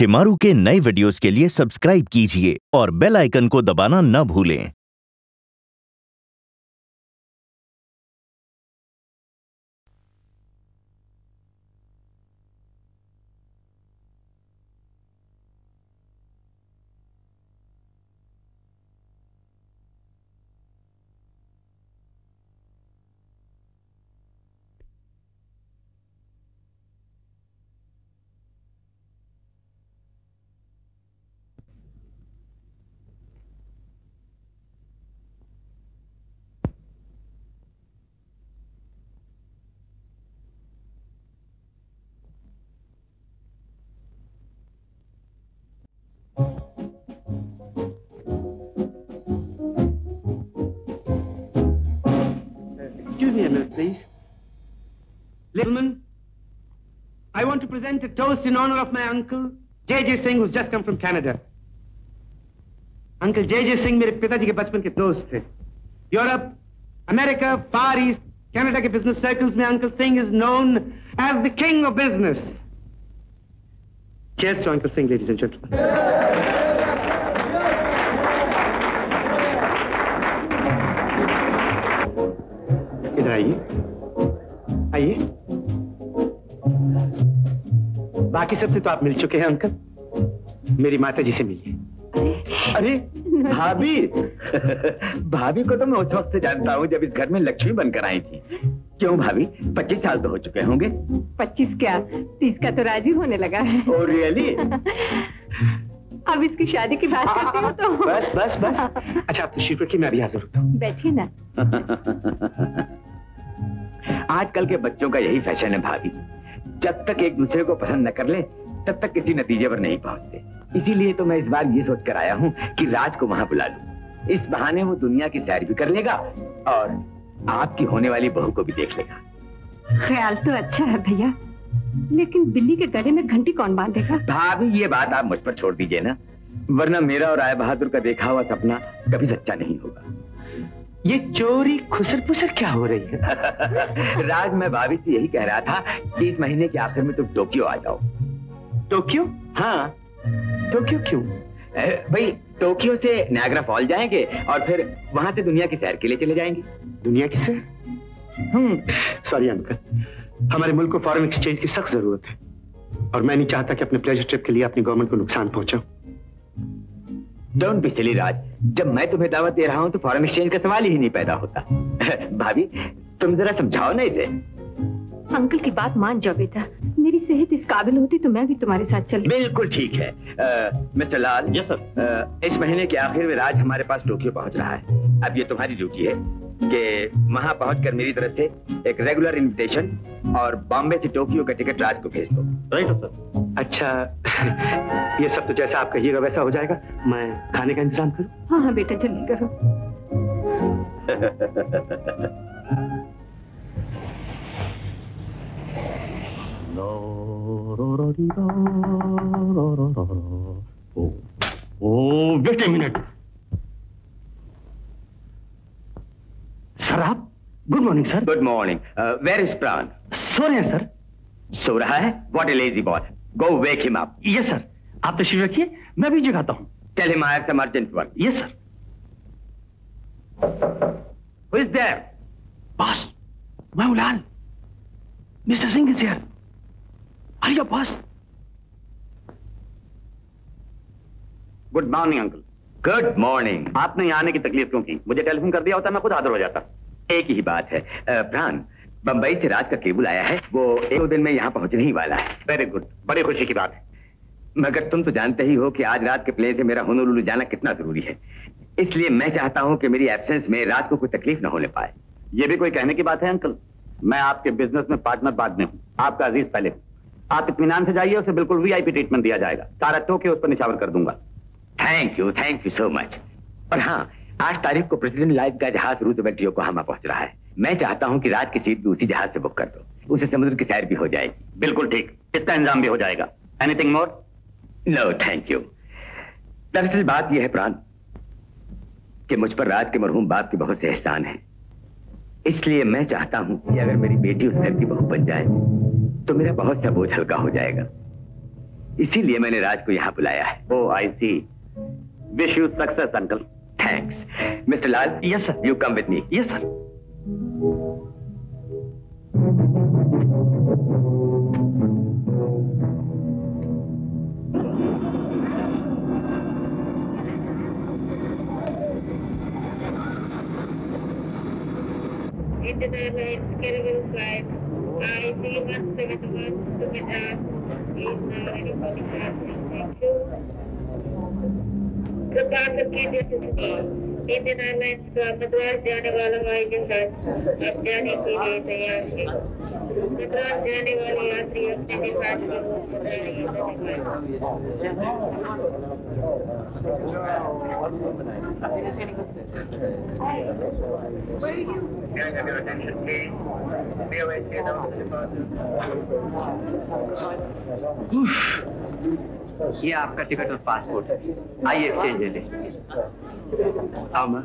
शिमारू के नए वीडियोस के लिए सब्सक्राइब कीजिए और बेल आइकन को दबाना न भूलें। Excuse me a minute, please. Gentlemen, I want to present a toast in honor of my uncle, J.J. Singh, who's just come from Canada. Uncle J.J. Singh मेरे पिताजी के बचपन के दोस्त थे. Europe, America, far east, Canada के business circles में Uncle Singh is known as the king of business. Cheers to Uncle Singh, ladies and gentlemen. इधर आइए, आइए। बाकी सबसे तो आप मिल चुके हैं अंकल, मेरी माता जी से मिलिए। अरे भाभी भाभी को तो मैं उस वक्त से जानता हूँ जब इस घर में लक्ष्मी बनकर आई थी। क्यों भाभी, 25 साल तो हो चुके होंगे। 25 क्या, 30 का तो राजी होने लगा है। Oh really? अब इसकी शादी की बात करती हो तो बस बस बस। अच्छा आप तशरीफ रखिए, मैं अभी हाजिर होता हूँ। बैठिए ना। आजकल के बच्चों का यही फैशन है भाभी, जब तक एक दूसरे को पसंद न कर ले तब तक किसी नतीजे पर नहीं पहुंचते। इसीलिए तो मैं इस बार ये सोच कर आया हूँ कि राज को वहां बुला लूं। इस बहाने वो दुनिया की सैर भी कर लेगा और आपकी होने वाली बहू को भी देख लेगा। ख्याल तो अच्छा है भैया, लेकिन बिल्ली के गले में घंटी कौन बांधेगा? भाभी ये बात आप मुझ पर छोड़ दीजिए ना, वरना मेरा और राय बहादुर का देखा हुआ सपना कभी सच्चा नहीं होगा। ये चोरी खुसर पुसर क्या हो रही है? राज, मैं भाभी से यही कह रहा था कि इस महीने के आखिर में तुम टोक्यो आ जाओ। टोक्यो? हाँ। टोक्यो क्यों? भाई टोक्यो से नायग्रा फॉल जाएंगे और फिर वहां से दुनिया की सैर के लिए चले जाएंगे। दुनिया की सैर? सॉरी अंकल, हमारे मुल्क को फॉरेन एक्सचेंज की सख्त जरूरत है और मैं नहीं चाहता कि अपने प्लेजर ट्रिप के लिए अपनी गवर्नमेंट को नुकसान पहुंचाऊं। डोंट बी सिली राज, जब मैं तुम्हें दावत दे रहा हूं तो फॉरेन एक्सचेंज का सवाल ही नहीं पैदा होता। भाभी तुम जरा समझाओ ना इसे। अंकल की बात मान जाओ बेटा, मेरी सेहत इस काबिल होती तो मैं भी तुम्हारे साथ चलती। बिल्कुल ठीक है। मिस्टर लाल। Yes sir. इस महीने के आखिर में राज हमारे पास टोक्यो पहुंच रहा है। अब ये तुम्हारी ड्यूटी है कि वहां पहुंचकर मेरी तरफ से एक रेगुलर इनविटेशन और बॉम्बे से टोक्यो का टिकट राज को भेज दो। Right sir. अच्छा ये सब तो जैसा आप कहिएगा वैसा हो जाएगा। मैं खाने का इंतजाम करूं? हाँ हाँ बेटा जल्दी करो। Wait a minute. सर आप? Good morning sir. Good morning. Where is Pran? सो रहे हैं सर। सो रहा है? What a lazy boy, go wake him up. Yes sir, आप तशरीफ रखिए, मैं भी जगाता हूं। Tell him I have some urgent work. Yes sir. Who is there? Boss, मैं हूं Lal. Mister Singh is here. Hurry up boss. Good morning uncle. Good morning. आपने यहाँ आने की तकलीफ क्यों की? मुझे टेलीफोन कर दिया होता मैं खुद हाजिर हो जाता। एक ही बात है प्राण, बंबई से राज का केबल आया है, वो 1-2 दिन में यहाँ पहुंचने ही वाला है। वेरी गुड, बड़ी खुशी की बात है। मगर तुम तो जानते ही हो कि आज रात के प्लेन से मेरा होनोलुलु जाना कितना जरूरी है, इसलिए मैं चाहता हूं कि मेरी एब्सेंस में रात को कोई तकलीफ न होने पाए। ये भी कोई कहने की बात है अंकल? मैं आपके बिजनेस में पार्टनर बाद में हूँ, आपका अजीज पहले हूँ। आप इत्मीनान से जाइए, उसे बिल्कुल वीआईपी ट्रीटमेंट दिया जाएगा। सारा टोक्यो उस पर निछावर कर दूंगा। Thank you so much. और हाँ, 8 तारीख को प्रेसिडेंट लाइफ का जहाज रूजवेल्ट योकोहामा पहुंच रहा है। मैं चाहता हूं कि रात की सीट भी उसी जहाज से बुक कर दो, उसे समुद्र की सैर भी हो जाएगी। बिल्कुल ठीक, इसका इंतजाम भी हो जाएगा। Anything more? No thank you. दरअसल बात यह है प्राण कि मुझ पर राज के मरहूम बाप के बहुत से एहसान हैं, इसलिए मैं चाहता हूं कि अगर मेरी बेटी उस घर की बहू बन जाए तो मेरा बहुत सा बोझ हल्का हो जाएगा। इसीलिए मैंने राज को यहाँ बुलाया है। Oh I see. Wish you success uncle. Thanks. Mister Lal. Yes sir. You come with me. Yes sir. Scheduled flight IC-171 to Madras is now ready for departure. Thank you. कृपया करके जैसे इंडियन एयरलाइंस का मद्रास जाने वाला हवाई जहाज अब जाने के लिए तैयार है। मद्रास जाने वाले यात्री अपने डिपार्चर को बता रही ये आपका टिकट और पासपोर्ट है। आइए एक्सचेंज ले लें। आओ माँ।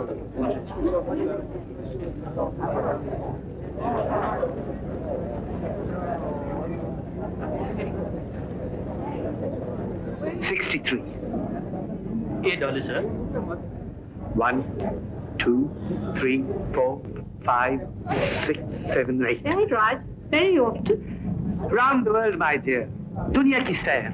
$63 sir. 1, 2, 3, 4, 5, 6, 7, 8. Right, Raj. Very often. Round the world, my dear. दुनिया की सैर।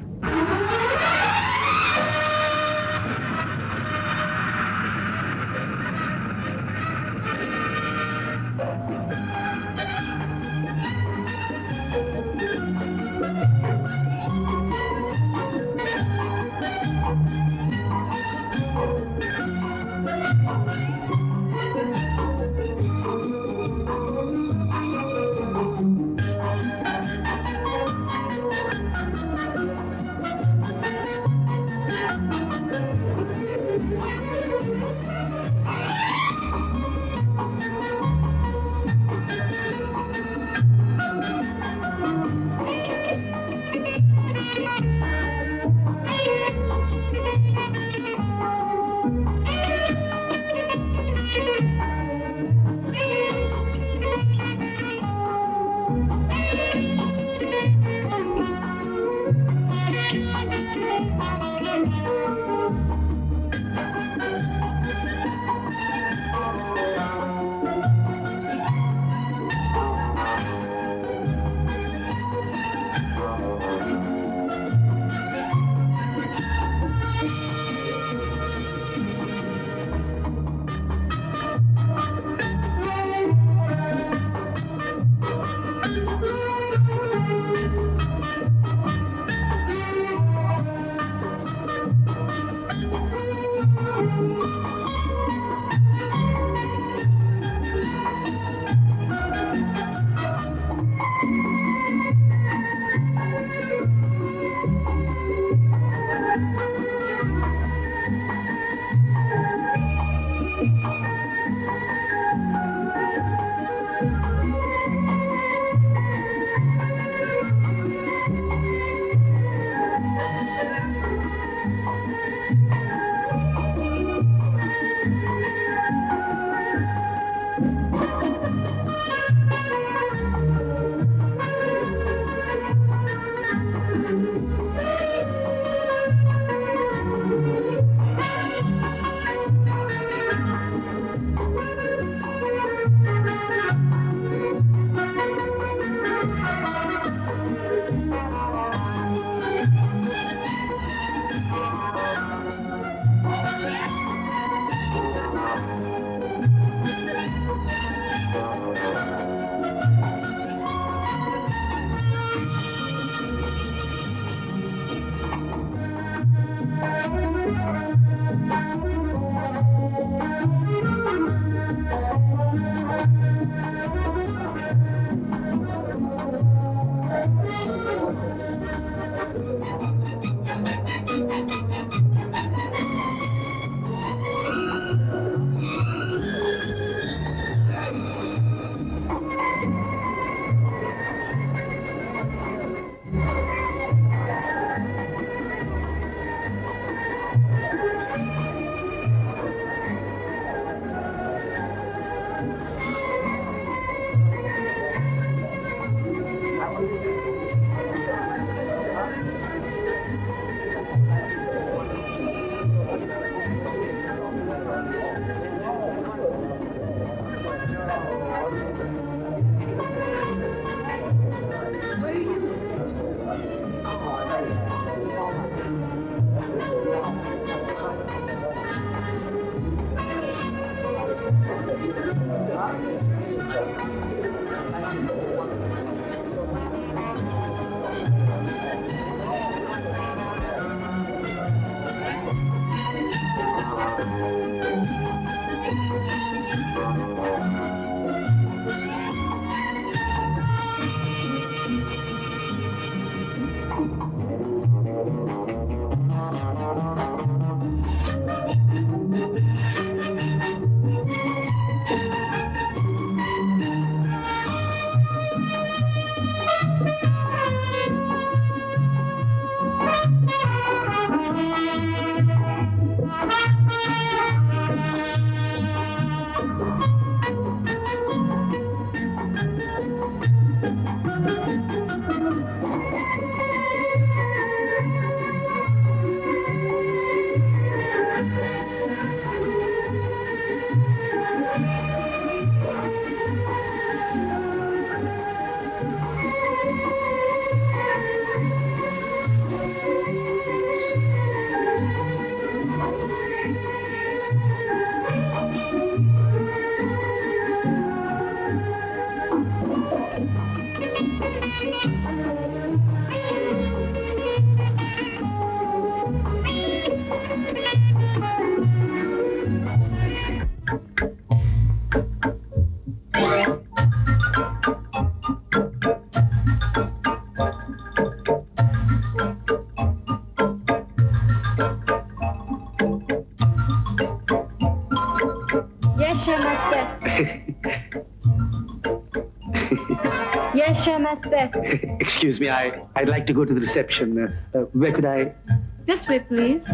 back. Excuse me, I'd like to go to the reception. Where could I? This way, please.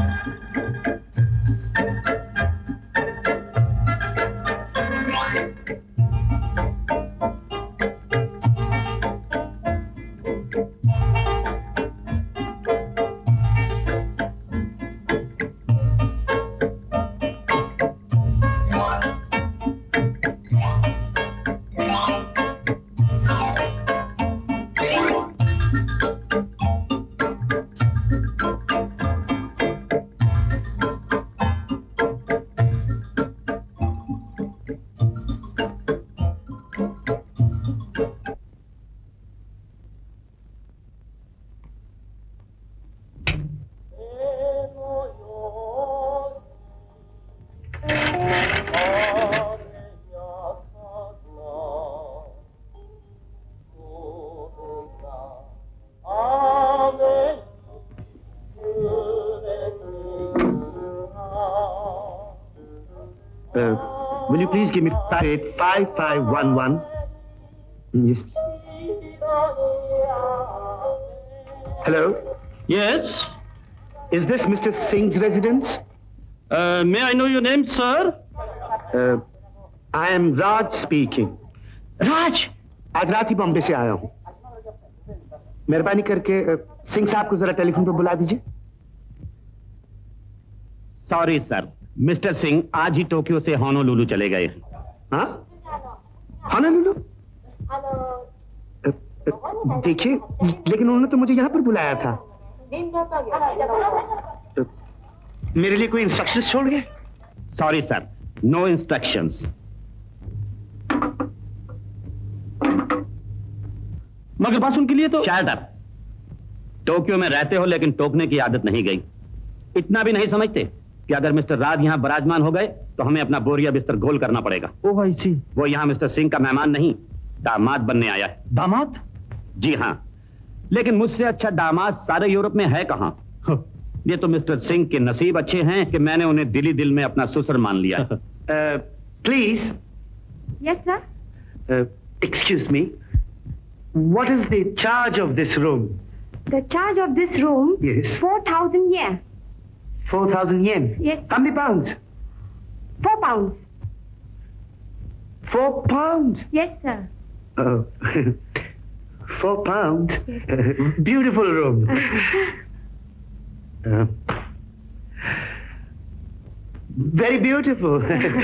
Will you please give me 5511? Yes. Hello? Yes? Is this Mr. Singh's residence? May I know your name, sir? I am Raj speaking. Raj! आज रात ही बॉम्बे से आया हूँ। मेहरबानी करके सिंह साहब को जरा टेलीफोन पर बुला दीजिए। सॉरी सर, मिस्टर सिंह आज ही टोक्यो से होनोलुलु चले गए हैं। हाँ? होनोलुलु? देखिए, लेकिन उन्होंने तो मुझे यहाँ पर बुलाया था। मेरे लिए कोई इंस्ट्रक्शंस छोड़ गए? Sorry sir, no instructions. मगर बस उनके लिए तो शट अप। टोक्यो में रहते हो लेकिन टोकने की आदत नहीं गई। इतना भी नहीं समझते कि अगर मिस्टर राज यहाँ विराजमान हो गए तो हमें अपना बोरिया बिस्तर गोल करना पड़ेगा। ओह आई सी। वो यहाँ मिस्टर सिंह का मेहमान नहीं, दामाद बनने आया है। दामाद? जी हाँ, लेकिन मुझसे अच्छा दामाद सारे यूरोप में है कहाँ। ये तो मिस्टर सिंह के नसीब अच्छे हैं कि मैंने उन्हें दिली दिल में अपना ससुर मान लिया। Please. Yes sir. Excuse me. What is the charge of this room? The charge of this room? Yes. 4,000 yen. 4,000 yen? Yes. How many pounds? 4 pounds. 4 pounds? Yes, sir. Oh, 4 pounds? Beautiful room. Very beautiful.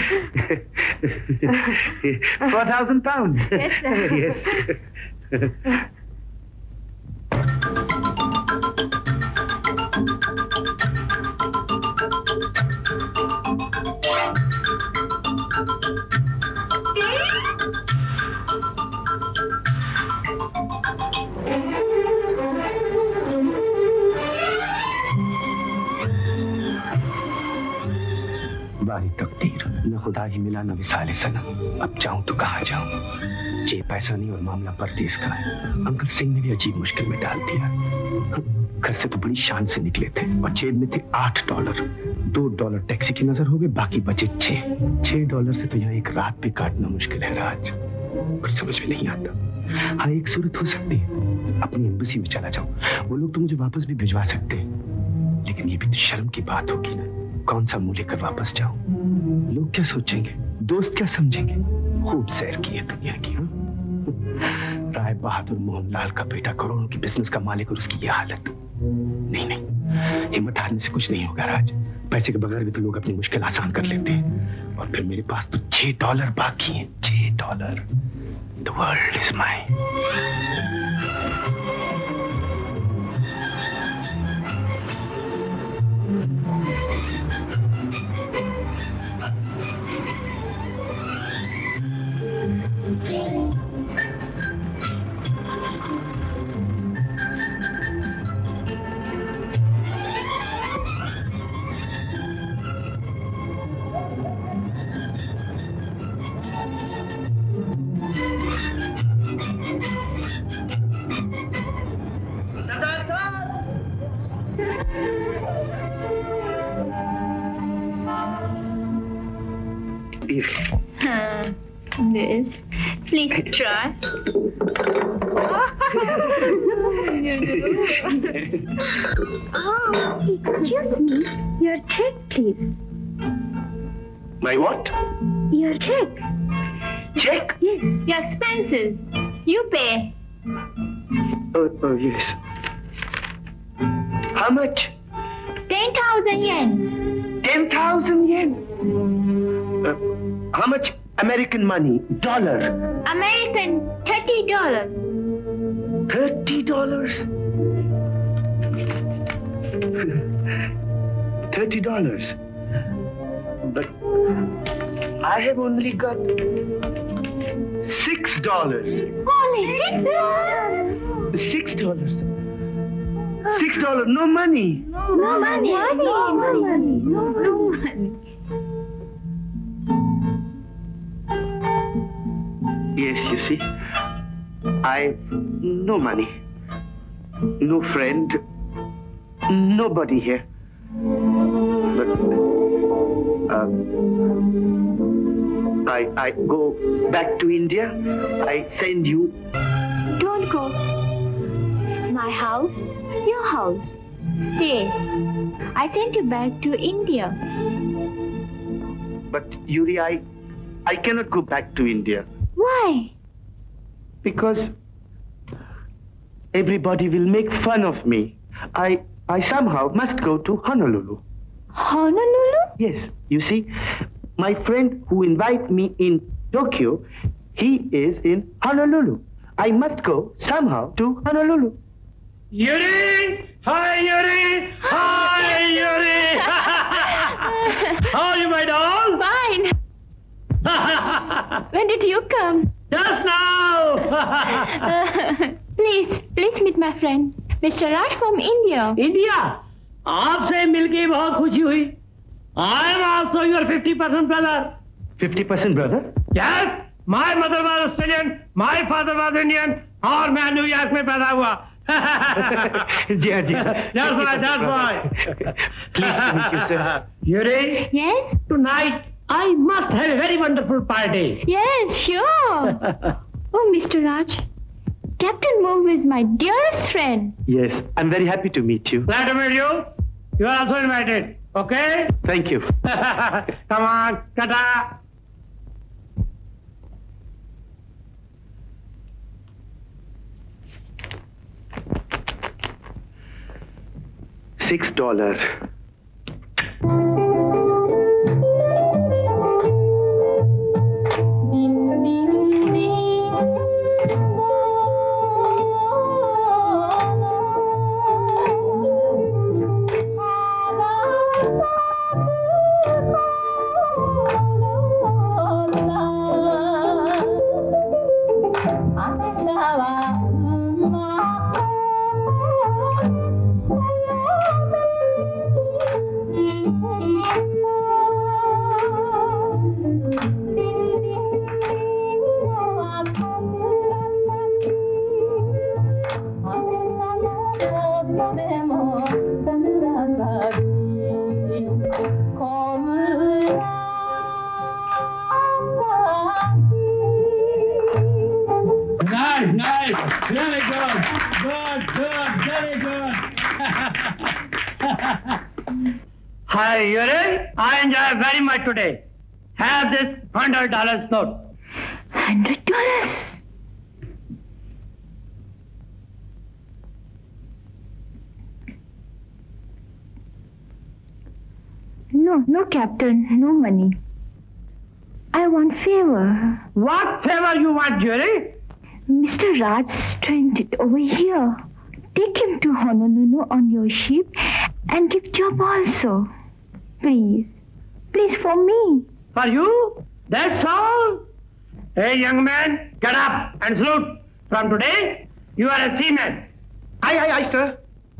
4,000 pounds. Yes, sir. Yes. बारी तकदीर, न खुदा ही मिला न विसाल सनम। अब जाऊं तो कहाँ जाऊं? जे पैसा नहीं और मामला परदेस का है। अंकल सिंह ने भी अजीब मुश्किल में डाल दिया। घर से तो बड़ी शान से निकले थे और जेब में थे $8। $2 टैक्सी की नजर हो गए, बाकी बचे $6 से तो यहाँ एक रात भी काटना मुश्किल है राज। पर समझ में नहीं आता। हाँ, एक सूरत हो सकती है, अपनी एम्बेसी में चला जाऊं, वो लोग तो मुझे वापस भी भिजवा सकते हैं, लेकिन ये भी तो शर्म की बात होगी ना। कौन सा मुंह लेकर वापस जाऊं? लोग क्या सोचेंगे, दोस्त क्या समझेंगे? खूब सैर की है दुनिया की। हाँ, राय बहादुर मोहनलाल का बेटा करोड़ों की बिजनेस का मालिक और उसकी ये हालत। नहीं नहीं, हिम्मत हारने से कुछ नहीं होगा राज। पैसे के बगैर भी तो लोग अपनी मुश्किल आसान कर लेते हैं, और फिर मेरे पास तो $6 बाकी हैं। $6। The world is mine. This. Please try. Excuse me, your check, please. My what? Your check. Check? Yes, your expenses. You pay. Oh, yes. How much? 10,000 yen. 10,000 yen. How much American money? Dollar. American, $30. $30? $30. But I have only got $6. Only $6? $6. $6. No money. No money. No money. No money. Yes, you see, I've no money, no friend, nobody here. But I go back to India. I send you. Don't go. My house, your house. Stay. I sent you back to India. But Yuri, I cannot go back to India. Why? Because everybody will make fun of me. I somehow must go to Honolulu. Honolulu? Yes, you see, my friend who invited me in Tokyo, he is in Honolulu. I must go somehow to Honolulu. Yuri! Hi, Yuri! Hi, Yuri! How are you, my doll? Fine. When did you come? Just now! Please meet my friend, Mr. Raj from India. India? आपसे मिलके बहुत खुशी हुई. I am also your 50% brother. 50% brother? Yes, my mother was Australian, my father was Indian, और मैं New York में पैदा हुआ. जी. Just boy. Please to meet you, sir. Yuri? Yes? Tonight, I must have a very wonderful party. Yes, sure. Oh, Mr. Raj, Captain Move is my dearest friend. Yes, I'm very happy to meet you. Glad to meet you. You are also invited. Okay? Thank you. Come on, Tata. $6. Nice. Really good. Good. Very good. Hi, Yuri. I enjoy very much today. Have this $100 note. $100? No, Captain. No money. I want favor. What favor you want, Yuri? Mr. Raj stranded over here. Take him to Honolulu on your ship and give job also. Please for me. For you? That's all? Hey, young man, get up and salute. From today, you are a seaman. Aye, sir.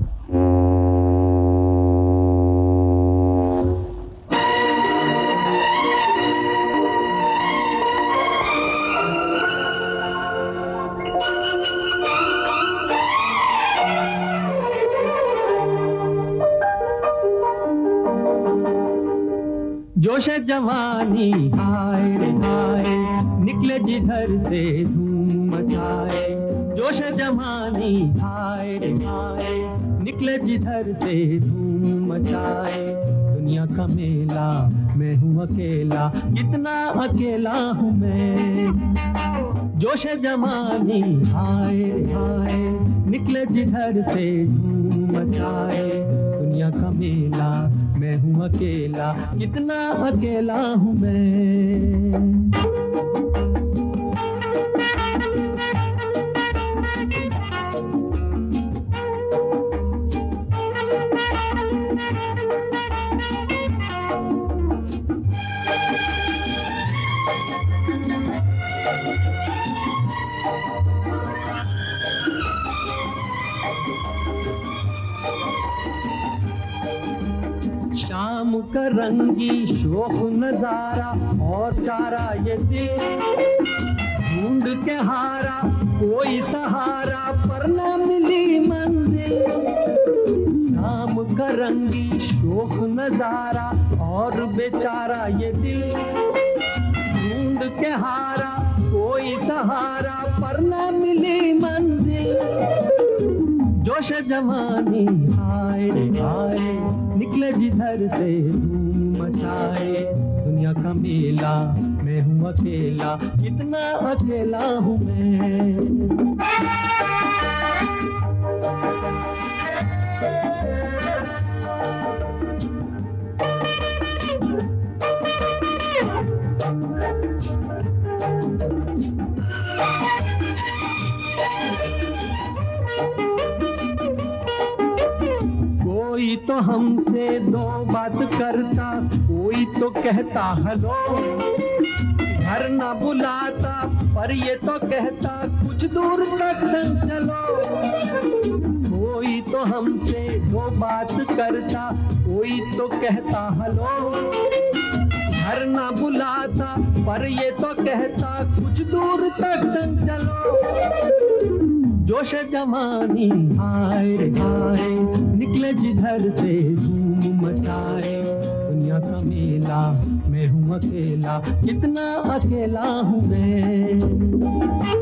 जोश जवानी हाय रे हाय, निकले जिधर से धूम मचाए, जोश जवानी आए आए, निकले जिधर से धूम मचाए, दुनिया का मेला मैं हूँ अकेला, कितना अकेला हूँ मैं। जोश जवानी आए आए, निकले जिधर से धूम मचाए, दुनिया का मेला मैं हूँ अकेला, कितना अकेला हूँ मैं। शाम का रंगी शोक नजारा और सारा ये दिल ढूंढ के हारा, कोई सहारा पर न मिली मंजिल। शाम का रंगी शोक नजारा और बेचारा ये दिल ढूंढ के हारा, कोई सहारा पर न मिली मंजिल। जोश जवानी आए आए, निकले जिधर से धूम मचाए, दुनिया का मेला मैं हूँ अकेला, कितना अकेला हूँ मैं। कोई तो हमसे दो बात करता, कोई तो कहता हेलो, घर ना बुलाता पर ये तो कहता कुछ दूर तक संग चलो। कोई तो हमसे दो बात करता, कोई तो कहता हेलो, घर ना बुलाता पर ये तो कहता कुछ दूर तक संग चलो। जोश जवानी आए आए, निकले जिधर से धूम मचाए, दुनिया का मेला मैं हूँ अकेला, कितना अकेला हूँ मैं।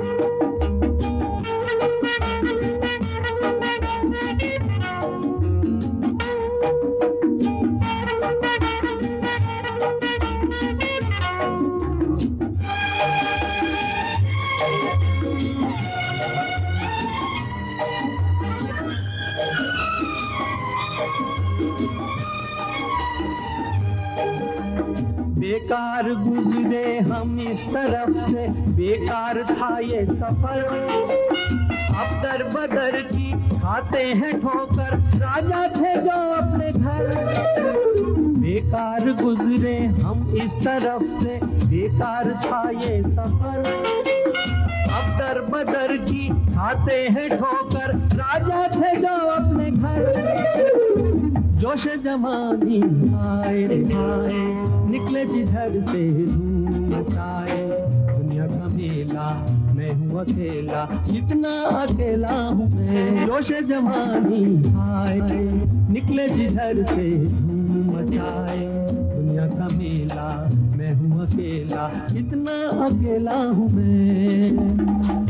बेकार गुजरे हम इस तरफ से, बेकार था ये सफर, अब दर बदर की खाते हैं ठोकर, राजा थे जो अपने घर। बेकार गुजरे हम इस तरफ से, बेकार था ये सफर, अब दर बदर की खाते हैं ठोकर, राजा थे जो अपने घर। जोश जवानी आए आए, निकले जिधर से धूम मचाए, दुनिया का मेला मैं हूँ अकेला, कितना अकेला हूँ मैं। जोश जवानी आए, निकले जिधर से धूम मचाए, दुनिया का मेला मैं हूँ अकेला, कितना अकेला हूँ मैं।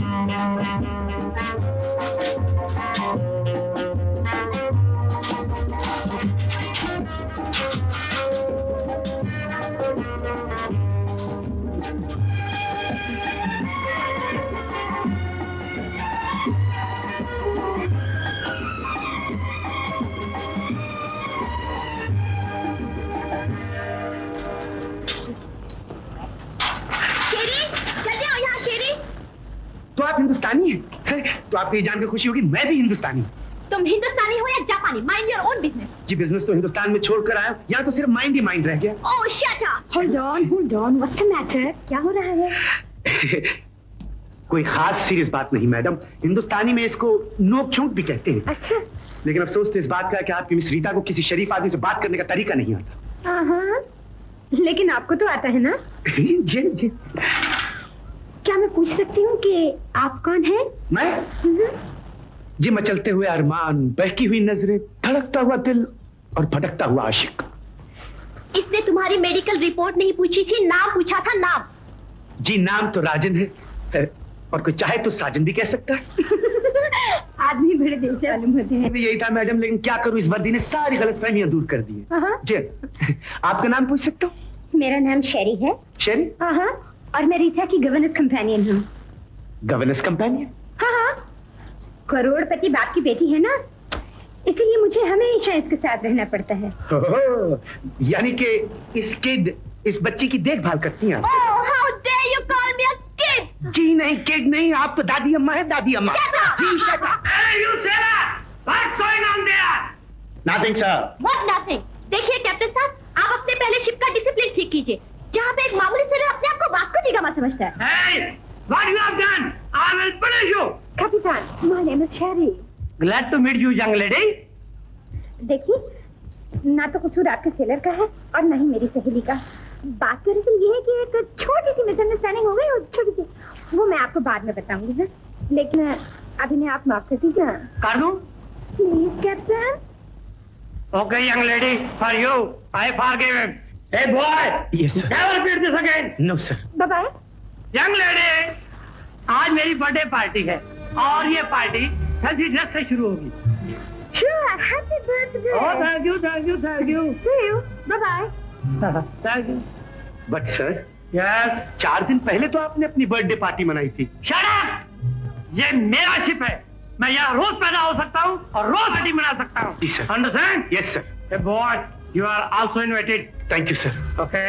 तो आप हिंदुस्तानी हैं? तो आपको ये जानकर खुशी होगी मैं भी हिंदुस्तानी हूँ। तुम हिंदुस्तानी हो या जापानी? Mind your own business. जी बिजनेस तो हिंदुस्तान में छोड़कर आया, यहाँ तो सिर्फ माइंड ही माइंड रह गया। Oh shut up. Hold on, what's the matter? क्या हो रहा है? कोई खास सीरियस बात नहीं मैडम, हिंदुस्तानी में इसको नोक झोंक भी कहते हैं। अच्छा। लेकिन अफसोस तो इस बात का कि आपकी मिस रीता को किसी शरीफ आदमी से बात करने का तरीका नहीं आता। लेकिन आपको तो आता है ना? जी जी। क्या मैं पूछ सकती हूँ कि आप कौन हैं? मैं जी मचलते हुए अरमान, बहकी हुई नजरें, धड़कता हुआ दिल और भटकता हुआ आशिक। इसने तुम्हारी मेडिकल रिपोर्ट नहीं पूछी थी, नाम पूछा था। नाम? जी नाम तो राजन है, और कोई चाहे तो साजन भी कह सकता है। आदमी बड़े दिल से मालूम होते हैं। यही था मैडम, लेकिन क्या करूं, इस वर्दी ने सारी गलतफहमियां दूर कर दी है। जी, आपका नाम पूछ सकता हूँ? मेरा नाम शेरी है। शेरी? हाँ, और मैं रीता की गवर्नेंस कंपेनियन हूँ। Governance companion? हाँ, करोड़पति बाप की बेटी है ना, इसलिए मुझे हमेशा इसके साथ रहना पड़ता है। यानी कि इस बच्ची की देखभाल करती हैं? Oh, how dare you call me a kid? जी नहीं, किड नहीं, आप तो दादी अम्मा है, दादी अम्मा। जी shut up. Hey, you Sarah! What's going on there? Nothing, sir. What nothing? देखिए कैप्टन साहब, आप अपने पहले शिप का डिसिप्लिन ठीक कीजिए। जहाँ पे एक मामूली सेलर अपने आप को वास्को डी गामा समझता है। Hey, what you have done? I will punish you. Kapitan, my name is Sherry. Glad to meet you, young lady. देखिए, ना तो कसूर आपके सेलर का है और ना ही मेरी सहेली का। बात दरअसल ये है कि एक छोटी सी मिसअंडरस्टैंडिंग हो गई, और छोटी सी वो मैं आपको बाद में बताऊंगी ना, लेकिन अभी ने आप माफ कर दीजिए। कर दूं? Please captain. Okay, young lady, for you, I forgive him. Hey boy, yes sir. Never repeat this again. No sir. Bye bye. Young lady, आज मेरी बर्थडे पार्टी है और ये पार्टी फैंसी ड्रेस से शुरू होगी। Sure, happy birthday. Oh, thank you, thank you, thank you. See you. Bye bye. Thank you. But sir, Yes. 4 दिन पहले तो आपने अपनी बर्थडे पार्टी मनाई थी। Shut up! ये मेरा शिप है, मैं यहाँ रोज पैदा हो सकता हूँ और रोज पार्टी मना सकता हूँ। जी sir. Understand? Yes sir. Hey boy, you are also invited. Thank you sir. Okay.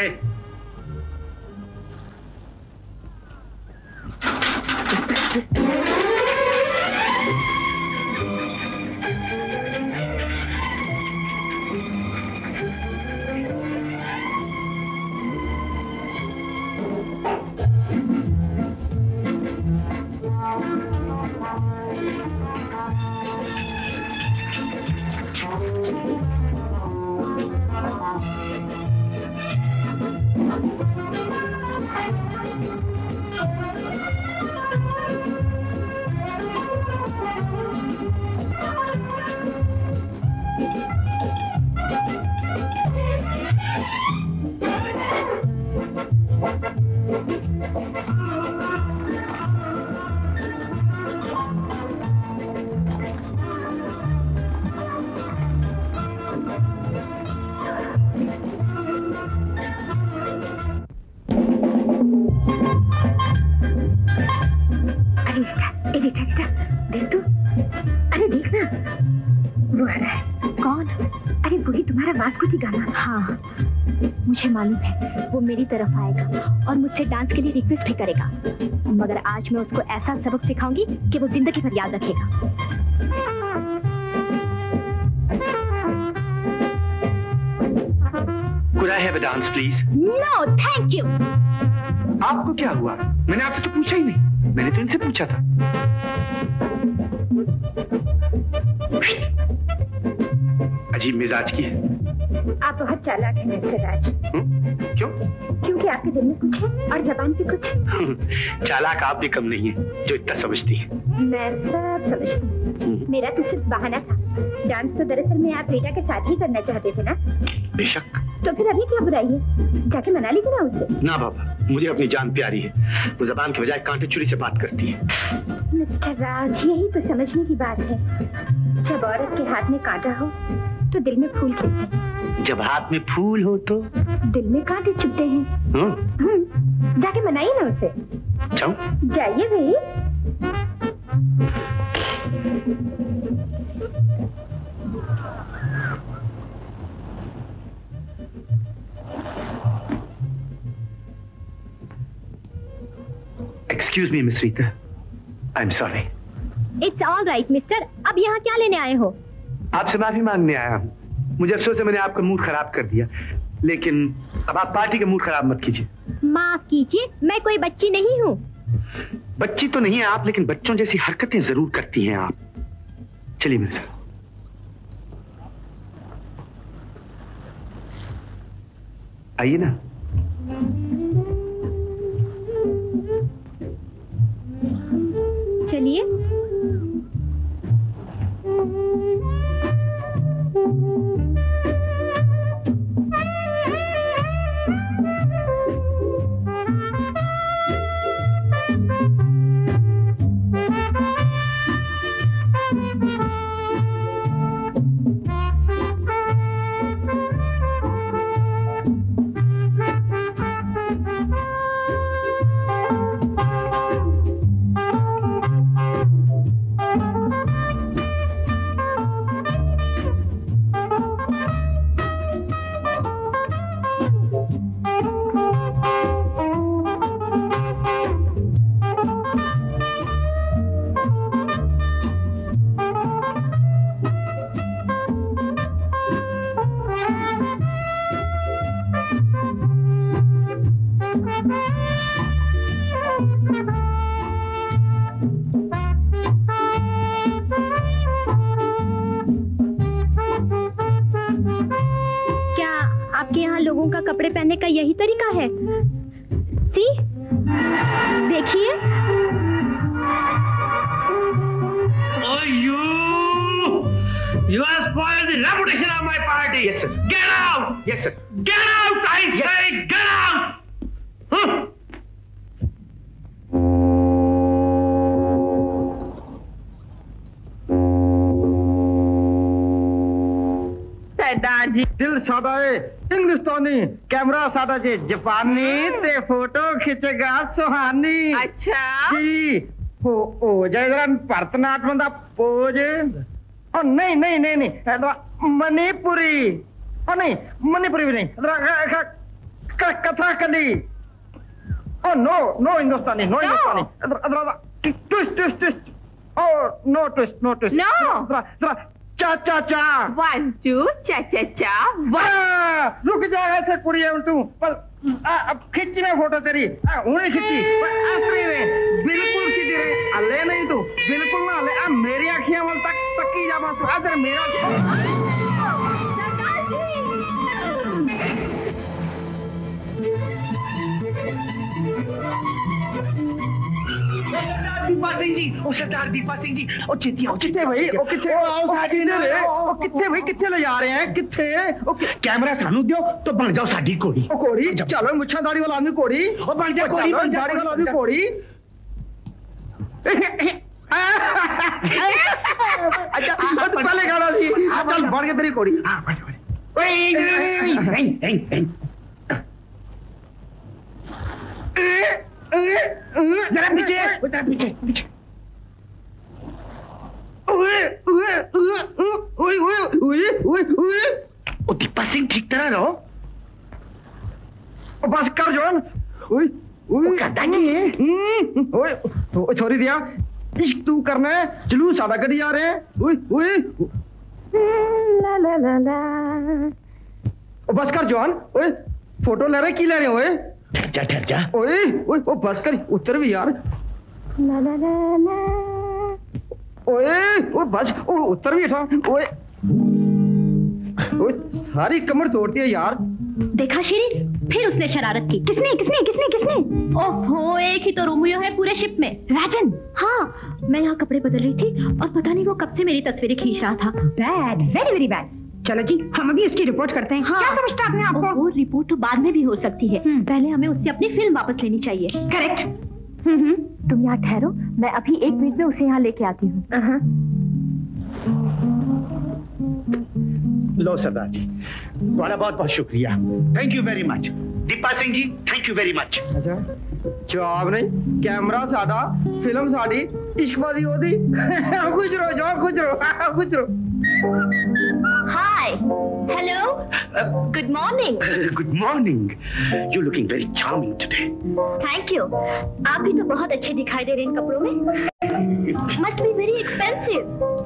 देख तो, अरे देख ना, वो आ रहा है। कौन? अरे वही तुम्हारा वास्को डी गामा। हाँ, मुझे मालूम है वो मेरी तरफ आएगा और मुझसे डांस के लिए रिक्वेस्ट भी करेगा, मगर आज मैं उसको ऐसा सबक सिखाऊंगी कि वो जिंदगी भर याद रखेगा। Could I have a dance, please? No, thank you. आपको क्या हुआ? मैंने आपसे तो पूछा ही नहीं, मैंने तो इनसे पूछा था। अजीब मिजाज की है। आप बहुत चालाक हैं मिस्टर राज। क्यों? क्योंकि आपके दिल में कुछ है और जबान पे कुछ। चालाक आप भी कम नहीं है जो इतना समझती है। मैं सब समझती हूँ, मेरा तो सिर्फ बहाना था। डांस तो दरअसल में आप रीटा के साथ ही करना चाहते थे ना? बेशक। तो फिर अभी क्या बुराई है, जाके मना लीजिए ना उसे। ना बाबा, मुझे अपनी जान प्यारी है, वो जबान के बजाय कांटे चुरी से बात करती है। मिस्टर राज, यही तो समझने की बात है। जब औरत के हाथ में कांटा हो तो दिल में फूल खिलते हैं, जब हाथ में फूल हो तो दिल में कांटे चुभते हैं। जाके मनाइए ना उसे। जाऊं? जाइए भाई। Excuse me, Miss Rita. I'm sorry. It's all right, mister. अब यहाँ क्या लेने आए हो? आपसे माफी मांगने आया हूँ। मुझे अफसोस है मैंने आपका मूड खराब कर दिया, लेकिन अब आप पार्टी का मूड खराब मत कीजिए। माफ कीजिए, मैं कोई बच्ची नहीं हूँ। बच्ची तो नहीं है आप, लेकिन बच्चों जैसी हरकतें जरूर करती हैं आप। चलिए मेरे साथ। आइए ना। चलिए। आपके यहाँ लोगों का कपड़े पहनने का यही तरीका है? सी, देखिए। Oh, you have spoiled the reputation of my party. Yes, sir. Get out. Yes, sir. Get out, I say, get out. Huh? दादाजी दिल सादा है इंग्लिस्तानी, कैमरा सादा जी जापानी, ते फोटो खिंचेगा सुहानी। अच्छा जी, हो जाए जरा भरतनाट्यम दा पोज। ओ नहीं नहीं नहीं नहीं, मणिपुरी। ओ नहीं, मणिपुरी भी नहीं, Kathakali. Oh no no Hindustani, no Hindustani. Twist twist twist. Oh no twist, no twist. No cha cha चा 1 2 चा चा चा 1। रुक जाएगा ऐसे कुड़ी है तू, पर अब खिंची मैं फोटो तेरी, उन्हें खिंची असली रे, बिल्कुल सीधी रे, अले नहीं तू, बिल्कुल ना अले। मेरी आँखियाँ मल तक तकी जा बस, अदर मेरा दीपा सिंह जी, ओ सरदार दीपा सिंह जी, ओ चिट्ठी आओ, चिट्ठी भाई, ओ किथे, ओ किथे भाई, किथे ले जा रहे हैं, किथे? कैमरा सानू दियो तो बन जाओ साडी कोड़ी। ओ कोड़ी, चलो मुच्छा दाढ़ी वाला आदमी कोड़ी, ओ बन जा कोड़ी, बन जा दाढ़ी वाला आदमी कोड़ी। अच्छा पहले गाना सी, चल बढ़ के तेरी कोड़ी। हाँ बढ़ बढ़। जरा पीछे, जरा पीछे पीछे। ओ दीपा सिंह ठीक तरह रहो। बस कर जोन। करता नहीं है। छोरी दिया, इश्क तू करना है, जुलूस सादा कड़ी जा रहे हैं। ला ला ला ला। बस कर जोन, फोटो ले रहे की ले रहे हो? ठहर जा। ओए ओए ओ बस कर, उतर भी यार। ला ला ला ला। ओए ओ बस, ओ उतर भी था। ओए ओए सारी कमर तोड़ती है यार। देखा शिरीन, फिर उसने शरारत की। किसने किसने किसने किसने? ओहो, एक ही तो रोमियो है पूरे शिप में। राजन। हाँ, मैं यहाँ कपड़े बदल रही थी और पता नहीं वो कब से मेरी तस्वीरें खींच रहा था। Bad, very very bad. चलो जी, हम अभी उसकी रिपोर्ट करते हैं। हाँ। क्या समझता आपने आपको? वो रिपोर्ट तो बाद में भी हो सकती है, पहले हमें उससे अपनी फिल्म वापस लेनी चाहिए। करेक्ट। तुम यहाँ ठहरो, मैं अभी 1 मिनट में उसे यहाँ लेके आती हूँ। लो सरदार जी, तुम्हारा बहुत बहुत शुक्रिया, thank you very much. Deepa Singh ji, thank you very much. अच्छा, जवाब नहीं, कैमरा साडा, फिल्म साड़ी, इश्कबाजी होती। खुश रहो जवाब, खुश रहो, खुश रहो। Hi, hello, good morning. Good morning, you looking very charming today. Thank you, आप भी तो बहुत अच्छे दिखाई दे रहे हैं इन कपड़ों में। Must be very expensive.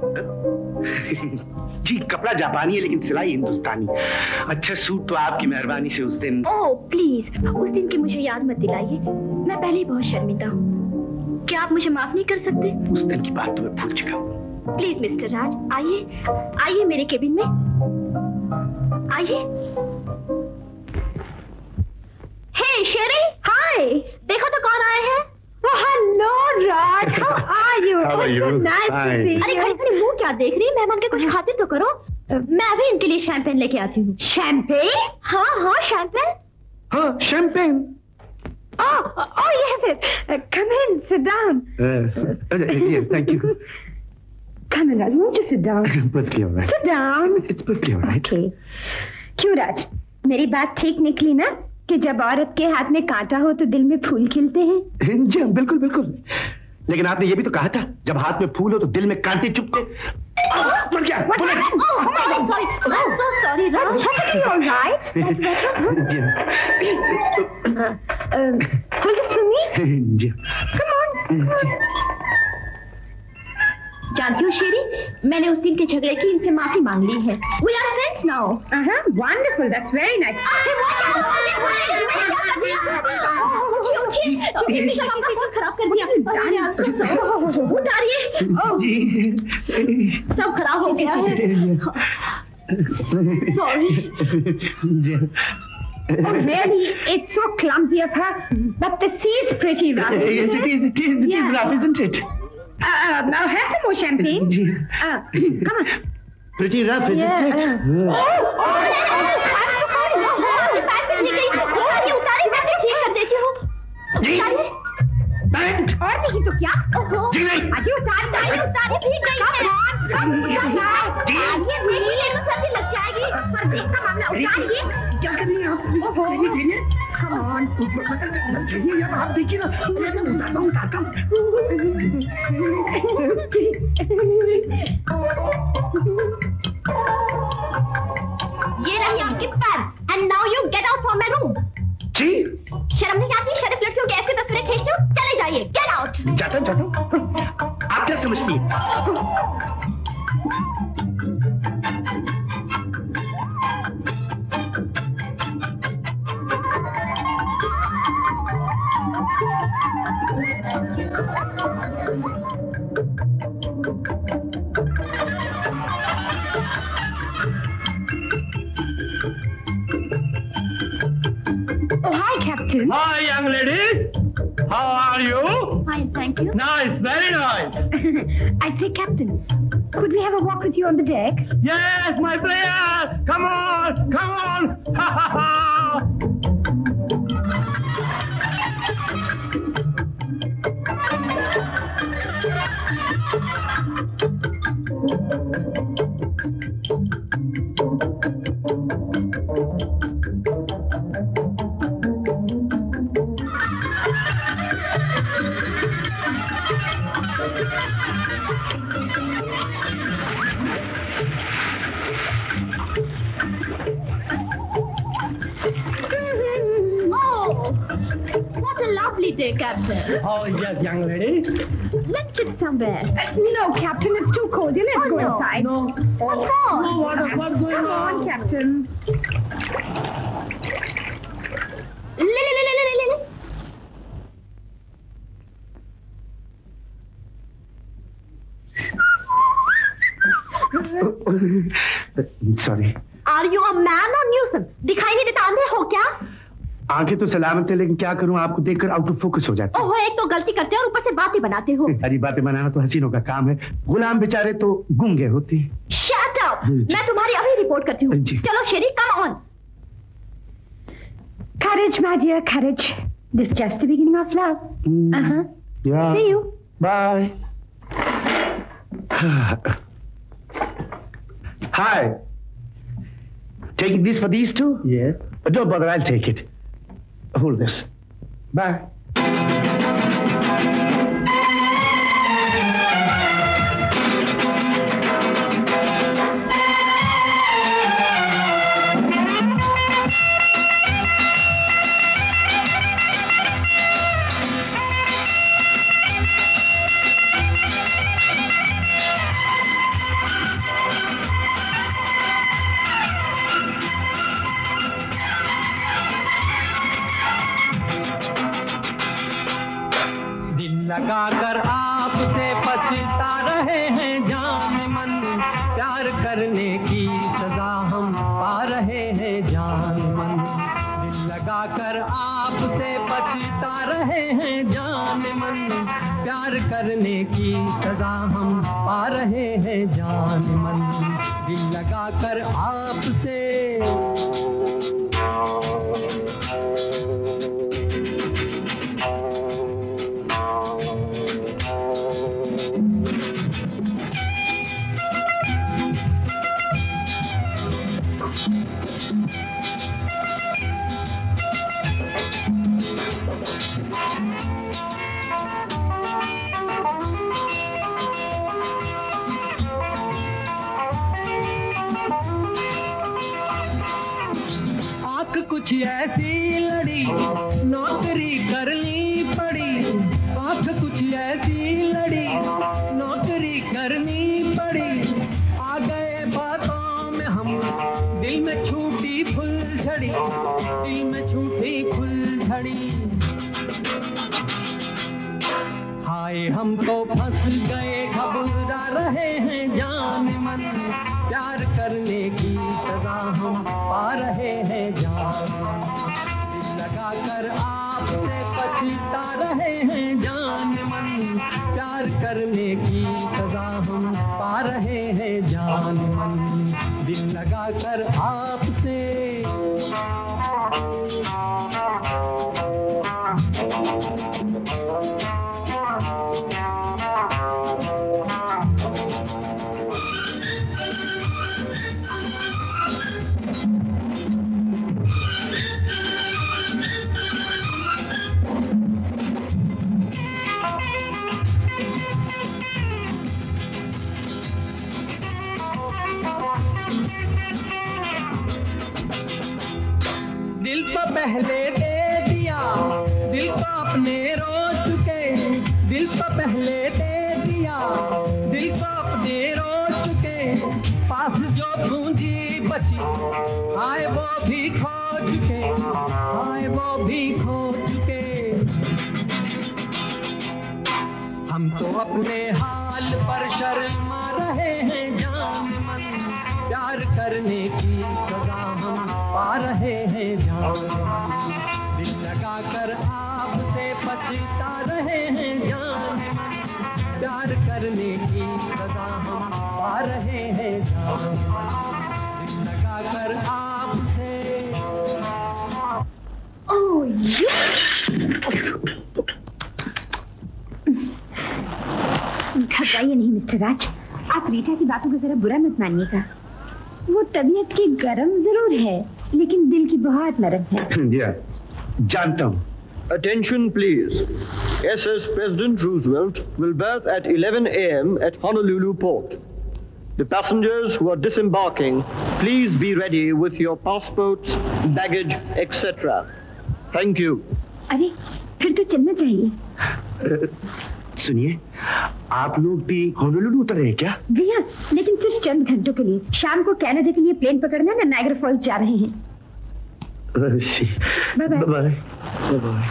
जी, कपड़ा जापानी है लेकिन सिलाई हिंदुस्तानी। अच्छा सूट तो आपकी मेहरबानी से उस दिन। ओह प्लीज, उस दिन की मुझे याद मत दिलाइए, मैं पहले ही बहुत शर्मिंदा हूँ। क्या आप मुझे माफ नहीं कर सकते? उस दिन की बात तो मैं भूल चुका हूँ। प्लीज मिस्टर राज, आइए आइए मेरे केबिन में, आइए। हे शेरी, हाय, देखो तो कौन आए हैं। Hello Raj, how are you? Nice to see you. अरे खड़ी खड़ी मुंह क्या देख रही है, मेहमान के कुछ खातिर तो करो। मैं अभी इनके लिए शैंपेन लेके आती हूँ। शैंपेन? हाँ हाँ शैंपेन। हाँ champagne. Oh yes, come in, sit down. Yes, thank you. Come in, Raj, won't you sit down? Perfectly all right. Sit down. It's perfectly all right. Okay. क्यों राज, मेरी बात ठीक निकली ना कि जब औरत के हाथ में कांटा हो तो दिल में फूल खिलते हैं? जी बिल्कुल बिल्कुल, लेकिन आपने ये भी तो कहा था जब हाथ में फूल हो तो दिल में कांटे चुभते। मर गया। I'm so sorry, Raj. Perfectly all right. Hold this for me. Ji. Come on. जानती हो शेरी, मैंने उस दिन के झगड़े की इनसे माफी मांग ली है। We are friends now. Wonderful. That's very nice. खराब कर दिया। उतारिए। सब खराब हो गया है। Sorry. Oh, really? It's so clumsy of her. But the sea is pretty rough. Yes, it is. It is rough, isn't it? Now have some more champagne. Come on. Pretty rough, isn't it? I'm so sorry. ये उतारे मैं ठीक कर देती हूँ। और नहीं तो क्या? अजी उतारे भीग गई है। ये भीगने तो सर्दी लग जाएगी। पर देखा मामला उतारिए। क्या कर रही हैं आप? Come on. आप देखिए ना। उतारता हूँ। ये रही आपकी पैर। And now you get out from my room. जी। शर्म नहीं आती? शरीफ लड़कियों की ऐसी तस्वीरें खींचते हो? चले जाइए। Get out. जाता हूँ। आप क्या समझती हैं? Oh, hi, Captain. Hi, young ladies. How are you? Fine, thank you. Nice, very nice. I say, Captain, could we have a walk with you on the deck? Yes, my player. Come on, come on. Ha ha ha. Day, Captain. Oh, yes, young lady. Let's sit somewhere. No, Captain, it's too cold. Let's go inside. No. Of course. No, what's going on? Come on, Captain. Sorry. Are you a man or nuisance? दिखाई नहीं देता, अंधे हो क्या? आंखें तो सलामत है, लेकिन क्या करूं, आपको देखकर आउट ऑफ फोकस हो जाती है। ओहो, एक तो गलती करते हो और ऊपर से बातें बनाते हो। अरे बातें बनाना तो हसीनों का काम है, गुलाम बेचारे तो गूंगे होते हैं। Shut up! मैं तुम्हारी अभी रिपोर्ट करती हूँ। चलो शेरी, come on. Courage, my dear, courage. This is just the beginning of love. Yeah. See you. Bye. Hi. Taking this for these two? Yes. Don't bother, I'll take it. Hold this. Bye. लगाकर आपसे पछता रहे हैं जान मन, प्यार करने की सजा हम पा रहे हैं जान मन। दिल लगाकर आपसे पछता रहे हैं जान मन, प्यार करने की सजा हम पा रहे हैं जान मन। दिल लगाकर आपसे कुछ ऐसी लड़ी नौकरी करनी पड़ी, आंख कुछ ऐसी लड़ी नौकरी करनी पड़ी। आ गए बातों में हम, दिल में छूटी फुलझड़ी, दिल में छूटी फुलझड़ी। हाय हम तो फंस गए घबरा रहे हैं जान मन, प्यार करने की सजा हम पा रहे हैं जान मन, दिल लगा कर आपसे पछता रहे हैं जान मन, प्यार करने की सजा हम पा रहे हैं जान मन, दिल लगा कर आपसे। दिल तो पहले दे दिया, दिल तो अपने रो चुके, दिल तो पहले दे दिया, दिल तो अपने रो चुके, पास जो पूंजी बची हाय वो भी खो चुके, हाय वो भी खो चुके। हम तो अपने हाल पर शर्मा रहे हैं जान मन, प्यार करने की सजा हम पा रहे हैं जान मन, दिल लगा कर आपसे पछता रहे हैं जान मन, प्यार करने की सजा हम पा रहे हैं जान मन, दिल लगा कर आपसे। ओह घबराइए नहीं मिस्टर राज, आप रीटा की बातों को जरा बुरा मत मानिएगा, वो तबीयत की गरम जरूर है लेकिन दिल की बहुत नरम है। जानता हूँ। Attention please. SS President Roosevelt will berth at 11 a.m. at Honolulu Port. The passengers who are disembarking, please be ready with your passports, baggage, etc. Thank you. अरे फिर तो चलना चाहिए। सुनिए, आप लोग भी होनोलुलु उतर रहे हैं क्या? जी हाँ, लेकिन सिर्फ चंद घंटों के लिए। शाम को कनाडा के लिए प्लेन पकड़ना ना नायग्रा फॉल्स जा रहे हैं। Bye bye. Bye bye.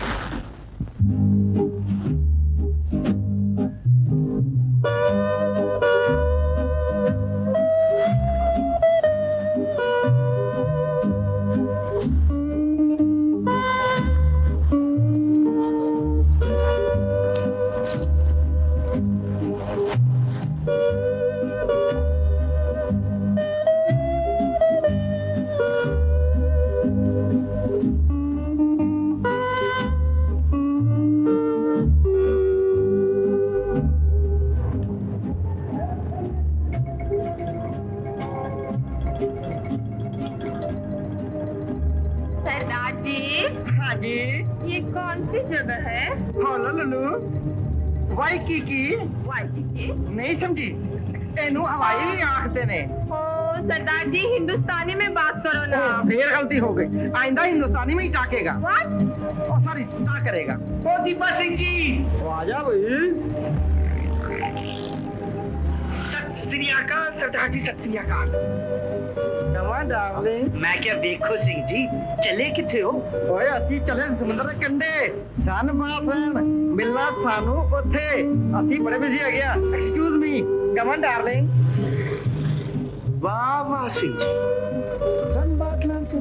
नहीं समझी? एनू हवाई भी आखते ने। ओ सरदार जी, हिंदुस्तानी में बात करो ना। फिर गलती हो गई, आइंदा हिंदुस्तानी में ही टाकेगा। What? ओ सॉरी, टा करेगा। ओ दीपा सिंह जी, आजा भाई। सत श्री अकाल सरदार जी, सत श्री अकाल। डार्लिंग, मैं क्या देखो सिंह जी, चले किथे हो? ओए असी चले समुद्र के कंढे, सन माफन मिलना सानू उथे, असी बड़े बिजी हो गया। Excuse me, come on darling. वाह वाह सिंह जी, सन बात लाते।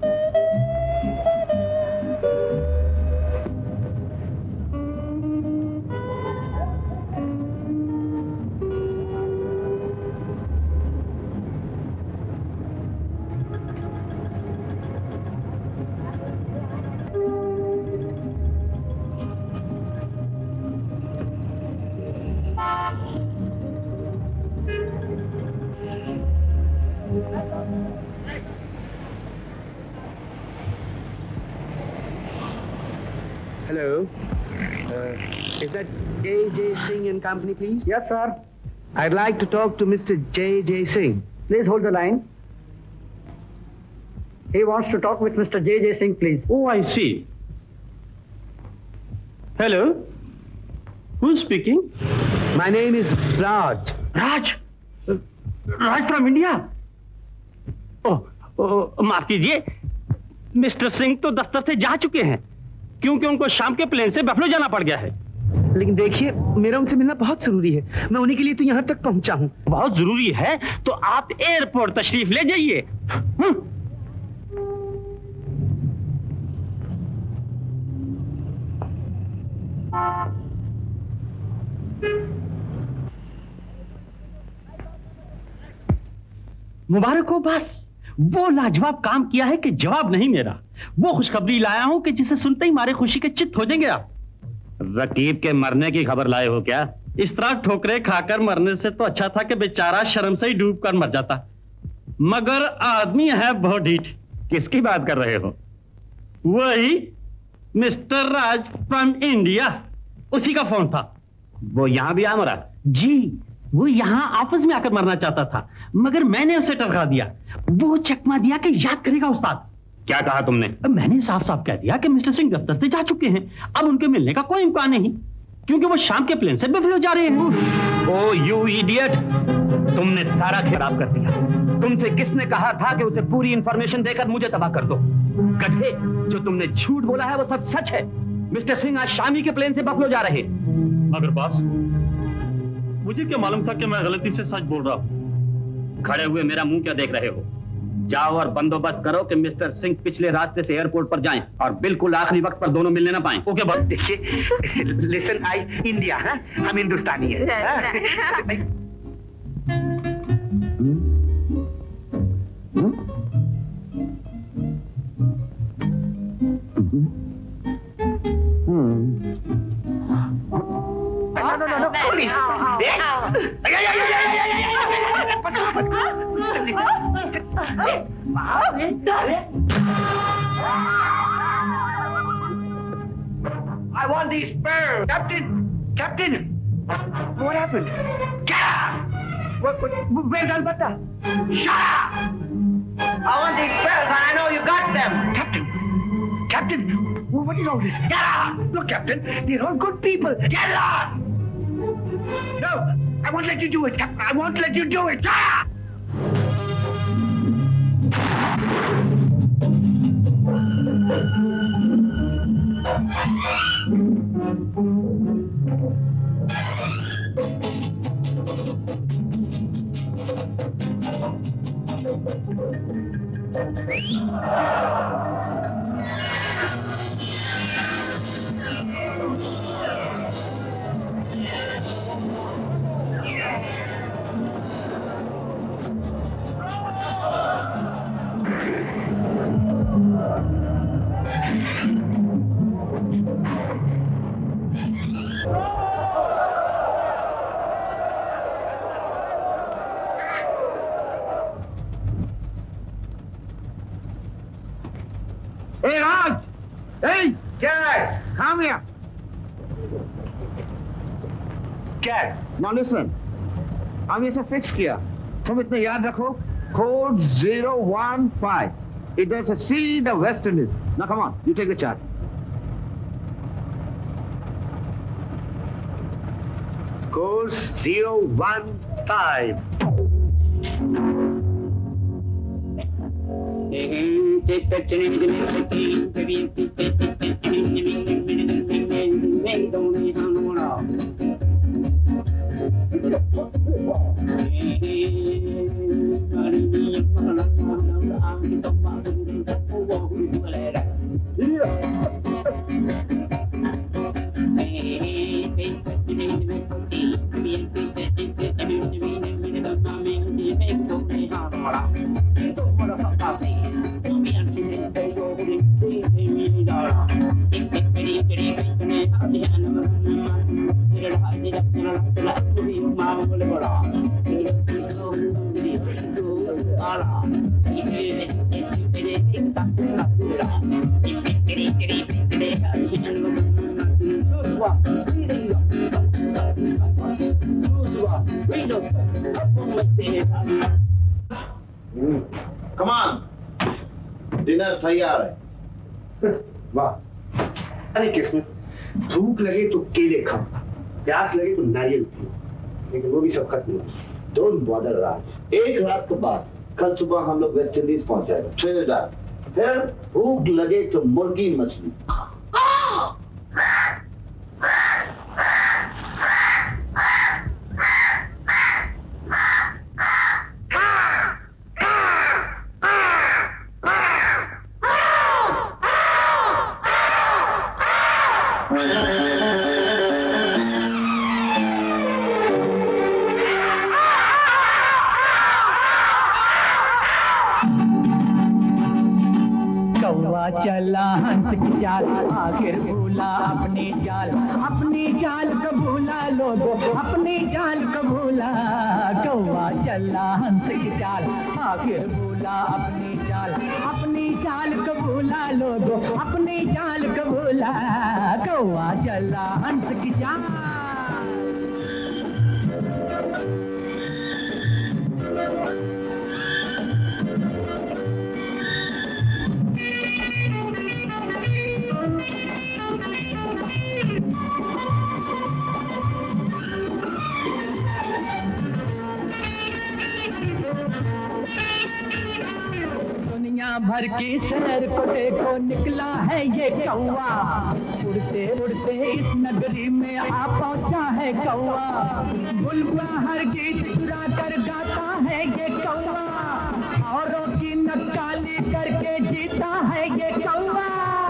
Hello. Is that J.J. Singh and Company, please? Yes, sir. I'd like to talk to Mr. J.J. Singh. Please hold the line. He wants to talk with Mr. J.J. Singh, please. Oh, I see. Hello. Who's speaking? My name is Raj. Raj? Raj from India? माफ कीजिए, mister Singh तो दफ्तर से जा चुके हैं, क्योंकि उनको शाम के प्लेन से बफलो जाना पड़ गया है। लेकिन देखिए, मेरा उनसे मिलना बहुत जरूरी है। मैं उन्हीं के लिए तो यहाँ तक पहुँचा हूँ। बहुत जरूरी है तो आप एयरपोर्ट तशरीफ ले जाइए। मुबारक हो बस, वो लाजवाब काम किया है कि जवाब नहीं मेरा। वो खुशखबरी लाया हूं कि जिसे सुनते ही मारे खुशी के चित्त हो जाएंगे आप। रकीब के मरने की खबर लाए हो क्या? इस तरह ठोकरे खाकर मरने से तो अच्छा था कि बेचारा शर्म से ही डूब कर मर जाता। मगर आदमी है बहुत ढीठ। किसकी बात कर रहे हो? वही मिस्टर राज फ्रॉम इंडिया, उसी का फोन था। वो यहां भी आ मरा? जी, वो यहां ऑफिस में आकर मरना चाहता था, मगर मैंने उसे टरका दिया। वो चकमा दिया कि याद करेगा उस्ताद। क्या कहा तुमने? मैंने साफ साफ कह दिया कि मिस्टर सिंह दफ्तर से जा चुके हैं, अब उनके मिलने का कोई इम्कान नहीं, क्योंकि वो शाम के प्लेन से बफलो जा रहे हैं। ओ यू इडियट, तुमने सारा खराब कर दिया। तुमसे किसने कहा था कि उसे पूरी इंफॉर्मेशन देकर मुझे तबाह कर दो? गधे, जो तुमने झूठ बोला है वो सब सच है। मिस्टर सिंह आज शामी के प्लेन से बफलो जा रहे। मगर बॉस, मुझे क्या मालूम था कि मैं गलती से सच बोल रहा हूं। खड़े हुए मेरा मुंह क्या देख रहे हो? जाओ और बंदोबस्त करो कि मिस्टर सिंह पिछले रास्ते से एयरपोर्ट पर जाएं और बिल्कुल आखिरी वक्त पर दोनों मिलने ना पाएं। Okay boss. देखिए, लिसन, आई इंडिया है, हम हिंदुस्तानी है। No, police. I want these pearls. Captain, what happened? Get up! Where's Albatta? Shut up! I want these pearls and I know you got them. Captain, what is all this? Get out! Look, Captain, they're all good people. Get lost! No, I won't let you do it, Captain. I won't let you do it. Ah! Hey, Raj! Hey! Jack! Come here! Jack, now listen. हम इसे fix किया, तुम इतने याद रखो, code 015. It does see the West Indies. Now come on, you take the chart. Code 015. Come on, dinner तैयार है। वाह, अरे किस्मत, भूख लगे तो केले खाओ, प्यास लगे तो नारियल पियो, लेकिन वो भी सब खत्म हो। Don't bother राज, एक रात के बाद कल सुबह हम लोग वेस्ट इंडीज पहुंच जाएगा, ट्रिनिडाड। फिर भूख लगे तो मुर्गी मछली। कौवा चला हंस की चाल, आखिर भूला अपनी चाल, अपनी चाल को भूला लोगो, अपनी चाल को भूला। कौवा चला हंस की चाल, आखिर भूला अपनी चाल, अपनी चाल को भूला लोगो, अपनी चाल को भूला। कौवा चला हंस की चाल। भर की सैर को देखो निकला है ये कौवा, उड़ते उड़ते इस नगरी में आ पहुंचा है कौवा। बुलबुल हर गीत चुरा कर गाता है ये कौवा, औरों की नक्काली करके जीता है ये कौवा।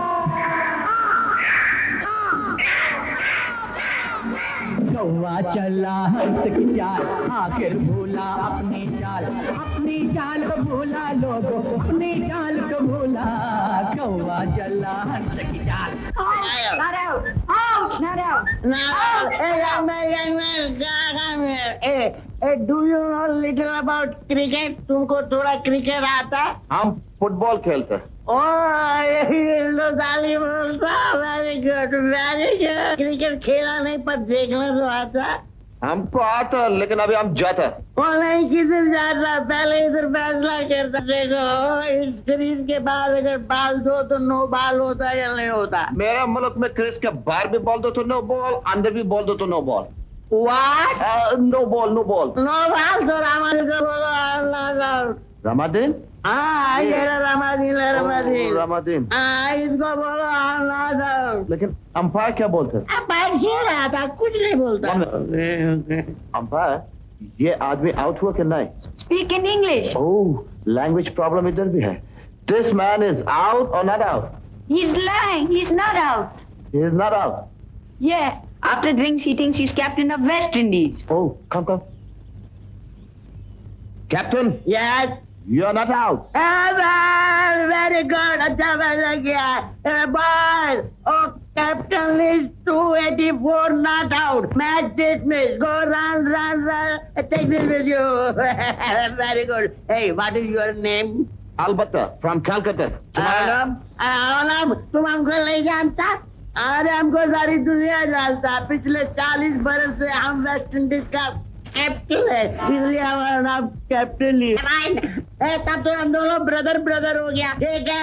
कौवा चला हंस की चाल, आखिर भूला अपनी चाल, अपनी चाल को भूला लोगो, अपनी चाल को भूला। कौवा चला हंस की चाल। Not out! Out! Not out! Not out! Hey, young man, come here. Hey, do you know little about cricket? तुमको थोड़ा क्रिकेट आता? हम फुटबॉल खेलते हैं। हिंदुस्तानी बोलता, very good, very good. Cricket खेला नहीं पर देखना तो आता। हमको आता लेकिन अभी हम जाते हैं। वो नहीं किधर जाता, पहले इधर फैसला करता। देखो इस क्रीज के बाद अगर बाल दो तो नो बाल होता या नहीं होता। मेरा मुल्क में क्रीज के बाहर भी बॉल दो तो नो बॉल, अंदर भी बॉल दो तो no ball. What? No ball, no ball. No ball तो रामादीन को बोलो। रामादीन? हाँ ये रामादीन है, रामादीन। रामादीन। हाँ इसको बोलो अल्लाह। लेकिन अंपायर क्या बोलते? अंपायर सो रहा था, कुछ नहीं बोलता। अंपायर ये आदमी आउट हुआ कि नहीं? Speak in English. Oh language problem इधर भी है। This man is out or not out? He's lying. He's not out. He is not out. Yeah. After drinks, he thinks he's captain of West Indies. Oh, come. Captain? Yes. You're not out. Very good. अच्छा फैसला किया। Boys, oh captain is 284 not out. Match dismissed. Go run. Take this with you. Very good. Hey, what is your name? Albatta, from Calcutta. नाम तुम हमको नहीं जानता? अरे हमको सारी दुनिया जानता। पिछले 40 बरस से हम वेस्ट इंडीज का कैप्टन है, इसलिए हमारा नाम कैप्टन ली। तब तो हम दोनों ब्रदर हो गया।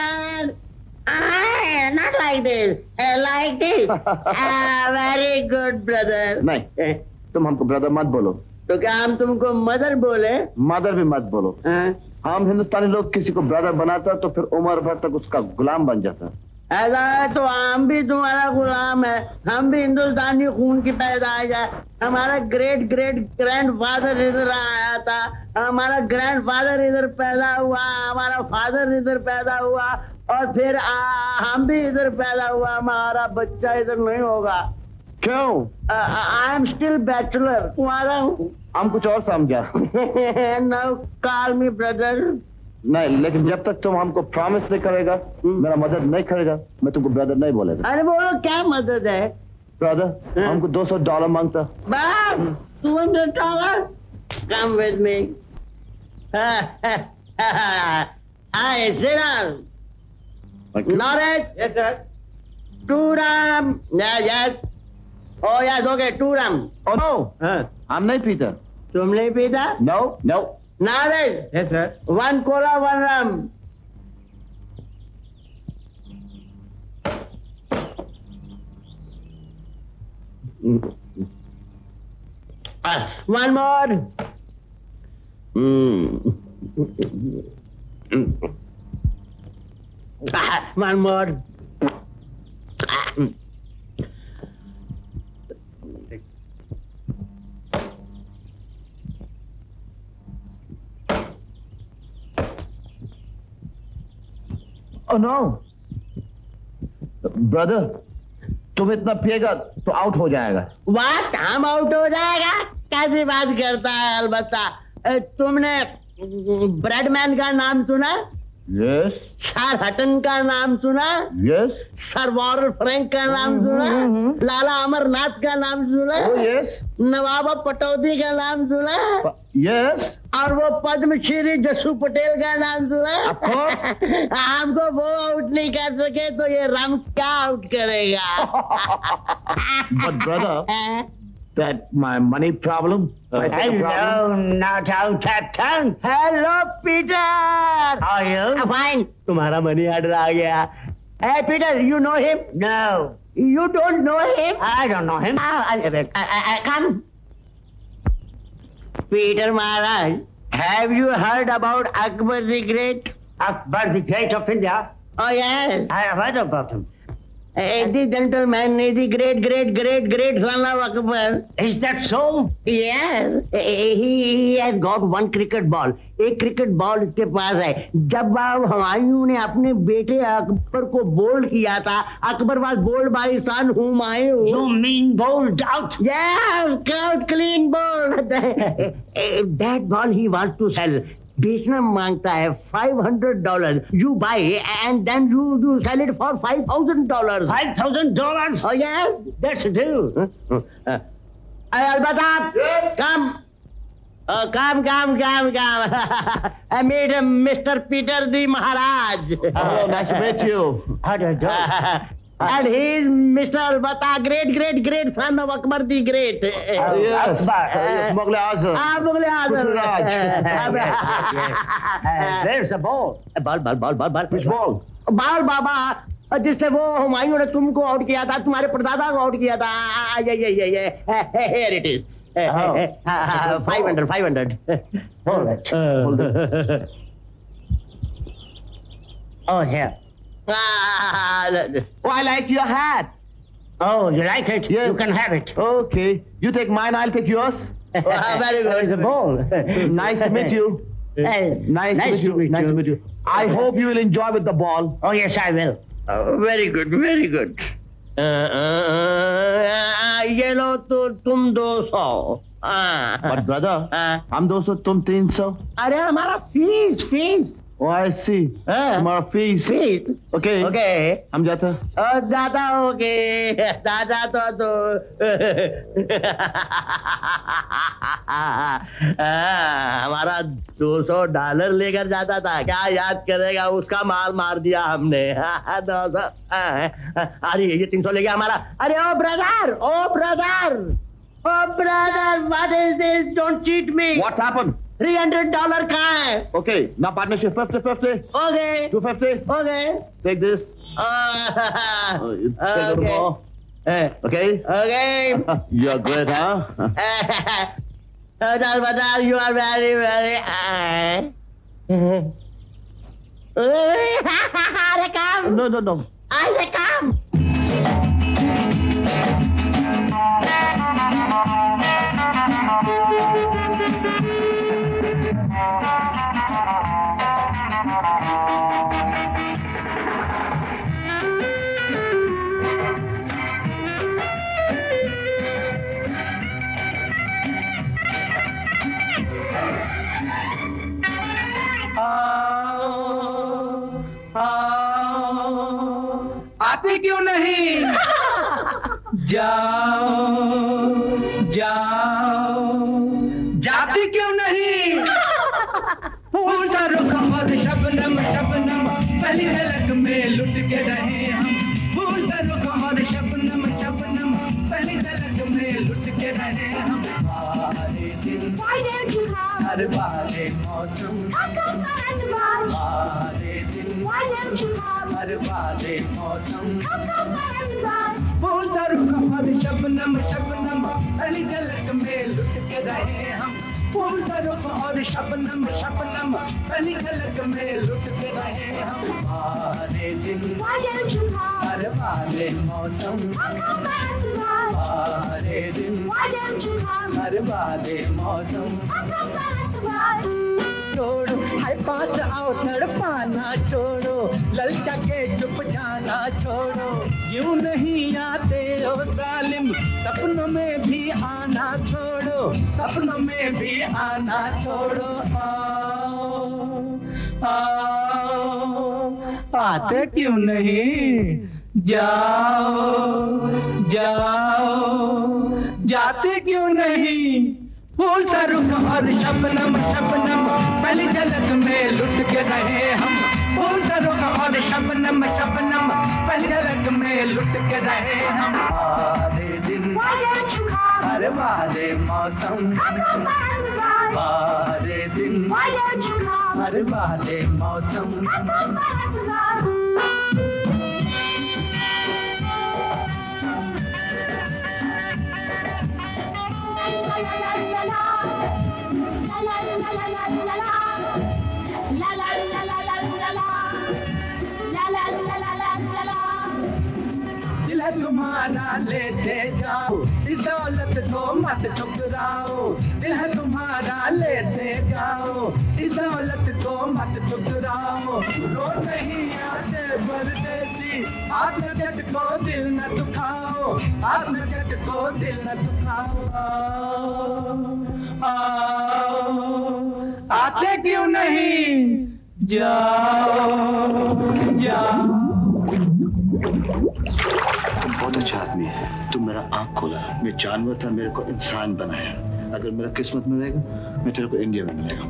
Not like this, like this. Very good brother. नहीं, तुम हमको ब्रदर मत बोलो। तो क्या हम तुमको मदर बोले? मदर भी मत बोलो। हम हिंदुस्तानी लोग किसी को ब्रदर बनाता तो फिर उम्र भर तक उसका गुलाम बन जाता। ऐसा है तो हम भी तुम्हारा गुलाम है। हम भी हिंदुस्तानी खून की पैदाइश है। हमारा ग्रेट ग्रैंडफादर इधर आया था, हमारा ग्रैंडफादर इधर पैदा हुआ, हमारा फादर इधर पैदा हुआ और फिर हम भी इधर पैदा हुआ। हमारा बच्चा इधर नहीं होगा। क्यों? I am still bachelor. तुम्हारा हूँ। हम कुछ और समझा। Now call me brother. नहीं, लेकिन जब तक तुम हमको प्रॉमिस नहीं करेगा, मेरा मदद नहीं करेगा, मैं तुमको ब्रदर नहीं बोलेगा। अरे बोलो क्या मदद है? ब्रदर हमको $200 मांगता। बस $200? Come with me. Hi, sit down. Knowledge? Yes, sir. 2 rum. Yes. Oh, yes, okay, 2 rum. Oh, no. हम नहीं पीता। तुम नहीं पीता? No. Knowledge? Yes, sir. 1 cola, 1 rum. One more. One more. Oh no, brother, तुम इतना पिएगा तो आउट हो जाएगा। What? हम आउट हो जाएगा? कैसी बात करता है? अलबत्ता तुमने ब्रेडमैन का नाम सुना? यस। सर हटन का नाम सुना? यस। सर वॉरेन फ्रैंक का नाम सुना? लाला अमरनाथ का नाम सुना? यस। नवाब पटौदी का नाम सुना? यस। और वो पद्मश्री जस्सू पटेल का नाम सुना? हमको वो आउट नहीं कर सके तो ये राम क्या आउट करेगा? But brother, that my money problem. Hello, not out Captain. Hello, Peter. How are you? Fine. तुम्हारा मनी ऑर्डर आ गया. Hey, Peter, you know him? No. You don't know him? I don't know him. Come. Peter Maharaj, have you heard about Akbar the Great? Akbar the Great of India? Oh, yes. I have heard about him. This gentleman is the great son of Akbar. Is that so? Yes. He has got one cricket ball. एक cricket ball इसके पास है. जब हुमायूं ने अपने बेटे अकबर को bold किया था, Akbar was bowled by his son Humayun. You mean bowled out? Yes, out clean bowled. That ball he wants to sell. बेचना मांगता है $500. You buy and then you sell it for $5,000. $5,000? Oh yes, that's a deal. Albata, come. Come. I meet Mr. Peter the Maharaj. Hello, nice to meet you. How do you do? And he is Mr. Albata, great son of Akbar the Great. Yes. Mughal Azam. Mughal Azam. Raj. There's a ball. Ball. Which ball? Ball, Baba. जिससे वो हुमायूं ने तुमको out किया था, तुम्हारे परदादा को out किया था. ये. Here it is. 500. Hold it. Oh, here. Oh, I like your hat. Oh, you like it? Yes. You can have it. Okay. You take mine, I'll take yours. Very good. It's a ball. Nice to meet you. Nice to meet you. I hope you will enjoy with the ball. Oh, yes, I will. Very good. ये लो तो तुम 200. But brother, हम 200, तुम 300. अरे हमारा fees. Oh, I see. हमारा fees. Okay. हम जाते. जाता होगे. दादा तो हमारा $200 लेकर जाता था. क्या याद करेगा? उसका माल मार दिया हमने. 200. अरे ये 300 ले गया हमारा. अरे ओ brother, what is this? Don't cheat me. What happened? $300 कहाँ है? Okay, now partnership 50-50. Okay. 250. Okay. Take this. You take a little more. Okay. You're good, huh? Badal, you are very high. Come. No. I come. आते क्यों नहीं? जाओ जाते क्यों नहीं? फूल सा रुख और शबनम पहली झलक में लुट के रहे हम. फूल सा रुख और शबनम पहली झलक में लुट के रहे हम. हमारे दिन हर बारे मौसम. हमारे दिन हर बारे मौसम. फूल सा रुख और शबनम पहली झलक में लुट के रहे हम. फूल सा रुख और शबनम पहली झलक में लुट के रहे हम. हमारे दिन हर बारे मौसम. हमारे दिन हर बारे मौसम. छोड़ो हाय पास आओ तड़पाना छोड़ो. ललचा के चुप जाना छोड़ो. यूं नहीं आते हो जालिम. सपनों में भी आना छोड़ो. सपनों में भी आना छोड़ो. आओ आते क्यों नहीं? जाओ जाओ जाते क्यों नहीं? फूल सा रुख और शबनम शबनम पहली झलक में लुट के रहे हम। फूल सा रुख और शबनम शबनम पहली झलक में लुट के रहे हम। बारे दिन अरे बारे मौसम, बारे दिन अरे बारे मौसम। दिल है तुम्हारा लेते जाओ, इस दौलत को मत ठुकराओ। दिल है तुम्हारा लेते जाओ, इस दौलत को मत ठुकराओ। रोज नहीं आते परदेसी, आत्मजट को दिल न दुखाओ, आत्मजट को दिल न दुखाओ। आओ आते क्यों नहीं? जाओ जाओ। तुम बहुत अच्छा आदमी है, तुम मेरा आँख खोला। मैं जानवर था, मेरे को इंसान बनाया। अगर मेरा किस्मत में रहेगा, मैं तेरे को इंडिया में मिलेगा।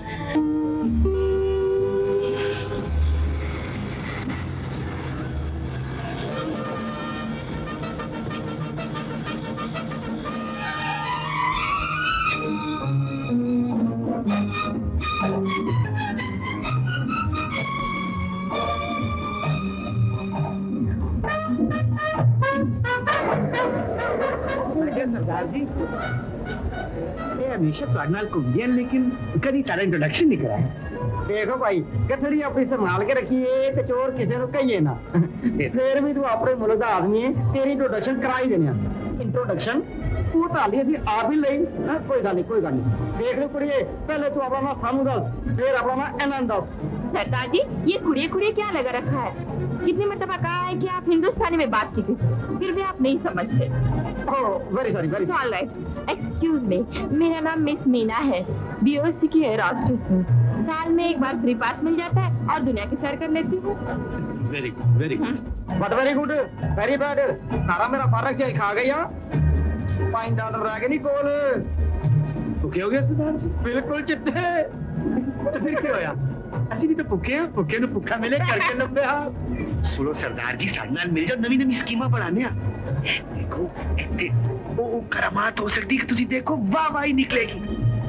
सरदार जी, ये हमेशा ਤੁਹਾਡੇ ਨਾਲ ਘੁੰਮਦੇ ਹਨ लेकिन कभी सारा इंट्रोडक्शन नहीं कराया। देखो भाई, कथड़ी अपनी संभाल के रखिए ते चोर किसी को कहिए ना। फिर भी तू अपने मुल्क का आदमी है, तेरी इंट्रोडक्शन करा ही देने। इंट्रोडक्शन तू तो हाली अभी आप ही ले। कोई गल नहीं, कोई गल नहीं। देख लो कुड़िए, पहले तू अपना नाम सानू दस, फिर अपना नाम आनंद दस। सरदार जी, ये कुड़िए कुड़िए क्या लगा रखा है? कितनी मरतबा कहा है कि आप हिंदुस्तानी में बात कीजिए, फिर भी आप नहीं समझते। Oh very sorry, very all right, excuse me, मेरा नाम मिस मीना है, बीओसी की एयर होस्टेस हूँ। साल में एक बार फ्री पास मिल जाता है और दुनिया की सैर कर लेती हूँ। Very good, very good, but very good, very bad. सारा मेरा फारक से खा गया। $5 रह गए नहीं कोल। भुखे हो गए सरदार जी? बिल्कुल चिट्टे। तो फिर क्या होया? ਅਸੀਂ ਵੀ ਤਾਂ ਭੁੱਖੇ ਆ, ਭੁੱਖੇ ਨੂੰ ਭੁੱਖਾ ਮਿਲੇ ਕਰਕੇ ਲੰਬੇ ਹਾथ। सुनो सरदार जी, साडे नाल मिल जाओ, नवी नवी स्कीमां बनाने आ। देखो इत्थे ਉਹ करामात हो सकती है कि तुसी देखो वाह वाह ही निकलेगी।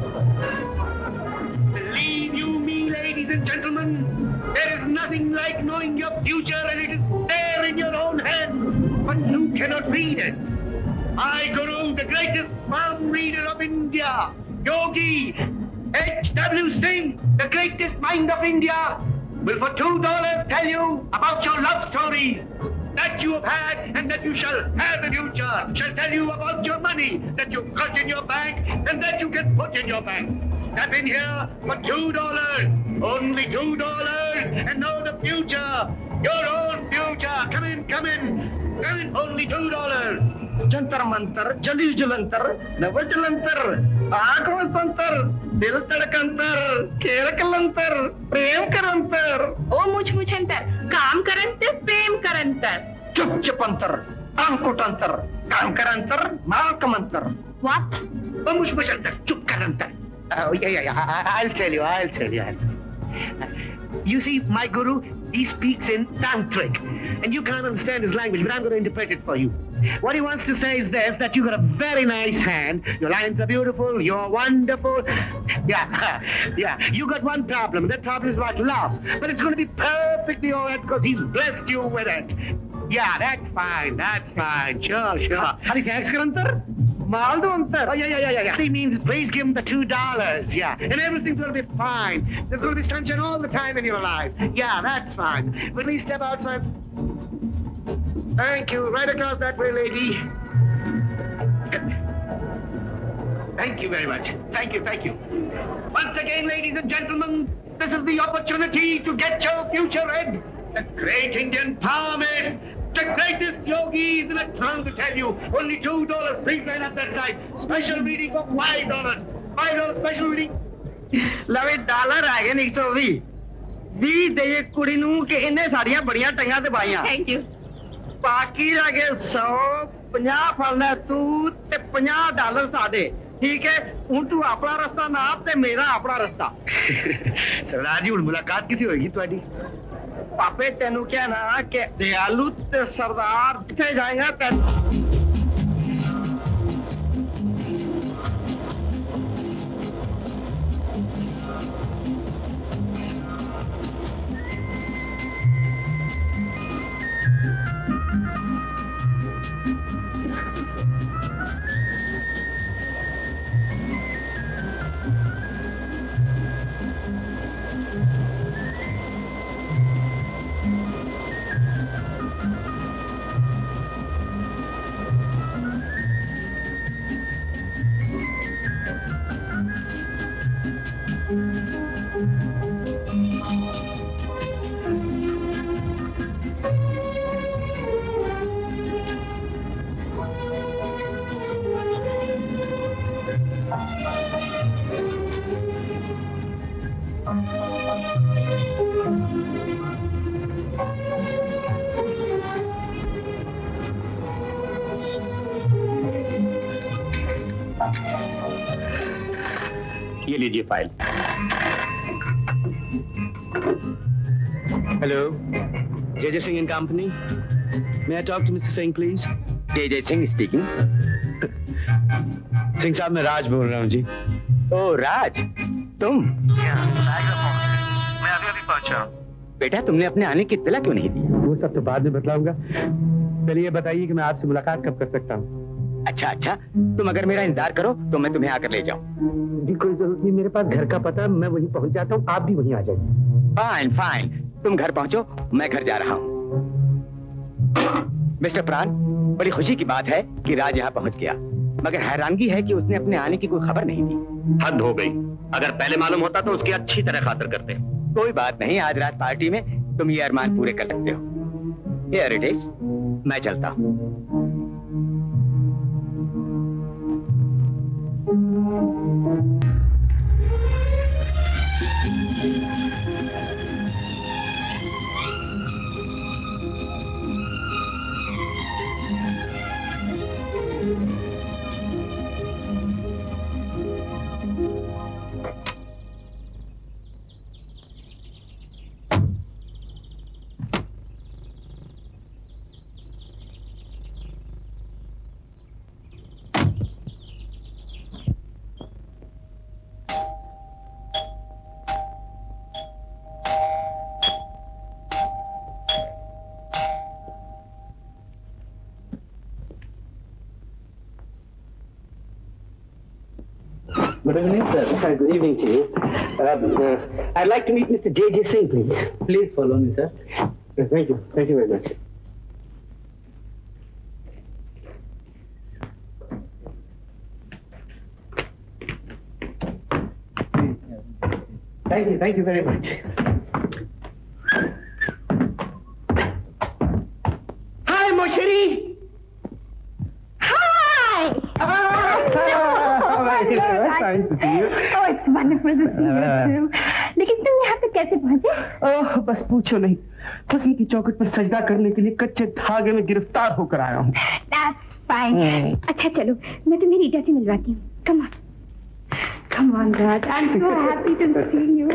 Believe you me, ladies and gentlemen, there is nothing like knowing your future and it is there in your own hand, but you cannot read it. I, Guru, the greatest palm reader of India, Yogi H.W. Singh, the greatest mind of India, will for $2 tell you about your love stories that you have had and that you shall have in future. Shall tell you about your money that you've got in your bank and that you can put in your bank. Step in here for $2, only $2, and know the future, your own future. Come in, come in, come in, only $2. Jantar Mantar, जली जलंतर, नव जलंतर, आँख वसंतर, दिल तड़कंतर, खेल कलंतर, प्रेम करंतर। ओ मुझ मुझंतर, काम करंतर, प्रेम करंतर। चुप चुपंतर, अंकुटंतर, काम करंतर, माल कमंतर। What? ओ मुझ मुझंतर, चुप करंतर। I'll tell you, I'll tell you. You see, my guru, he speaks in tantric, and you can't understand his language, but I'm going to interpret it for you. What he wants to say is this, that you got a very nice hand, your lines are beautiful, you're wonderful. Yeah, you got one problem, that problem is about love, but it's going to be perfectly all right because he's blessed you with it. Yeah, that's fine, sure. Hari thanks, Karantar? Maldo antar. Oh, yeah. He means please give him the $2, yeah. And everything's going to be fine. There's going to be sunshine all the time in your life. Yeah, that's fine. But please step outside. Thank you. Right across that way, lady. Thank you very much. Thank you. Once again, ladies and gentlemen, this is the opportunity to get your future read. The great Indian power myth. The greatest yogis in a town to tell you. Only $2. Please line up that side. Special reading for $5. $5 special reading. Love it, $1 again, 120. 20 दे कुड़ी नू कि इन्हें साड़ियां बड़ियां टंगा ते पाइयां। Thank you. बाकी रह गए 150 फड़ ले तू ते $50 साडे। ठीक है हूं तू अपना रास्ता नाप ते मेरा अपना रास्ता। सरदार जी हुण मुलाकात कितनी होगी तुहाडी? पापे तेनू क्या ना कि दयालु ते सरदार जिथे जाएगा तेन ये लीजिए file. Hello, JJ Singh and Company. May I talk to Mr. Singh, please? JJ Singh speaking. Singh साहब मैं राज बोल रहा हूँ जी। ओ राज, तुम? मैं अभी पहुँचा। बेटा तुमने अपने आने की इत्तला क्यों नहीं दी? वो सब तो बाद में बतलाऊंगा। चलिए बताइए कि मैं आपसे मुलाकात कब कर सकता हूँ? अच्छा, तुम अगर मेरा इंतजार करो तो मैं तुम्हें आकर ले जाऊं। जी कोई जरूरत नहीं, मेरे पास घर का पता, मैं वहीं पहुंच जाता हूँ, आप भी वहीं आ जाइए। फाइन फाइन, तुम घर पहुंचो, मैं घर जा रहा हूँ। मिस्टर प्राण, बड़ी खुशी की बात है कि राज यहाँ पहुंच गया, मगर हैरानगी है कि उसने अपने आने की कोई खबर नहीं दी। हद हो गई, अगर पहले मालूम होता तो उसकी अच्छी तरह खातिर करते। कोई बात नहीं, आज रात पार्टी में तुम ये अरमान पूरे कर सकते हो। हियर इट इज, मैं चलता हूँ। Good evening, sir. Good evening to you. I'd like to meet Mr. JJ Singh, please. Please follow me, sir. Thank you. Thank you very much. Thank you. Thank you very much. Hi, Moshiri. Nice to see you. Oh, it's wonderful to see you too. लेकिन तुम यहाँ तक कैसे पहुँचे? ओह, बस पूछो नहीं। फसली की चौखट पर सजदा करने के लिए कच्चे धागे में गिरफ्तार होकर आया हूँ। That's fine. अच्छा चलो, मैं तुम्हें रीटा से मिलवाती हूँ। Come on. Come on, Raj. I'm so happy to see you.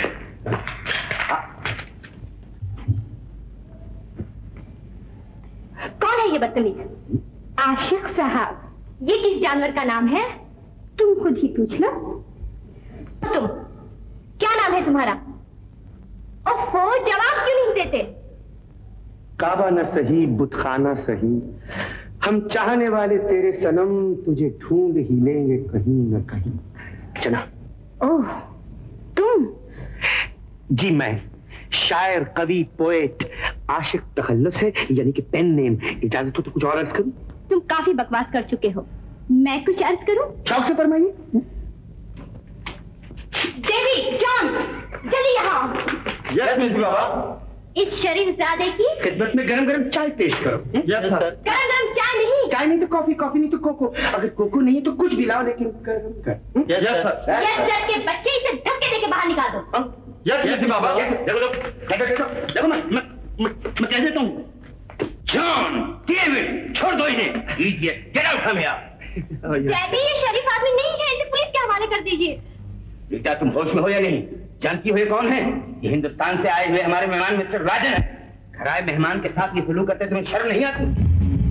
कौन है ये बदतमीज? आशिक साहब। ये किस जानवर का नाम है? तुम खुद ही पूछ लो। तुम क्या नाम है तुम्हारा? ओफो, जवाब क्यों नहीं देते? काबा न सही, बुतखाना सही, हम चाहने वाले तेरे सनम तुझे ढूंढ ही लेंगे कहीं न कहीं। चला। ओह, तुम? जी मैं, शायर, कवि, पोएट, आशिक तखल्लुस है, यानी कि पेन नेम। इजाजत हो तो कुछ और अर्ज करूं? तुम काफी बकवास कर चुके हो, मैं कुछ अर्ज करूं? शौक से फरमाइए। देवी, जॉन, जल्दी यहाँ। यस मिस बाबा। इस शरीफजादे की खिदमत में गरम गरम चाय पेश करो। Yes sir. गरम गरम चाय नहीं? चाय नहीं तो कॉफी, कॉफी नहीं तो कोको, अगर कोको नहीं है तो कुछ भी लाओ, लेकिन गरम कर। Yes sir. यस सर के बच्चे इसे धक्के देके बाहर निकाल दो। यस बाबा। देखो मैं कह देता हूँ, जॉन, डेविड, छोड़ दो इन्हें। Idiot, get out from here. Daddy, ये शरीफ आदमी नहीं है, इसे पुलिस के हवाले कर दीजिए। बेटा तुम होश में हो या नहीं? जानती हो ये कौन है? ये हिंदुस्तान से आए हुए हमारे मेहमान मिस्टर राजन है। घर आए मेहमान के साथ ये सलूक करते तुम्हें शर्म नहीं आती?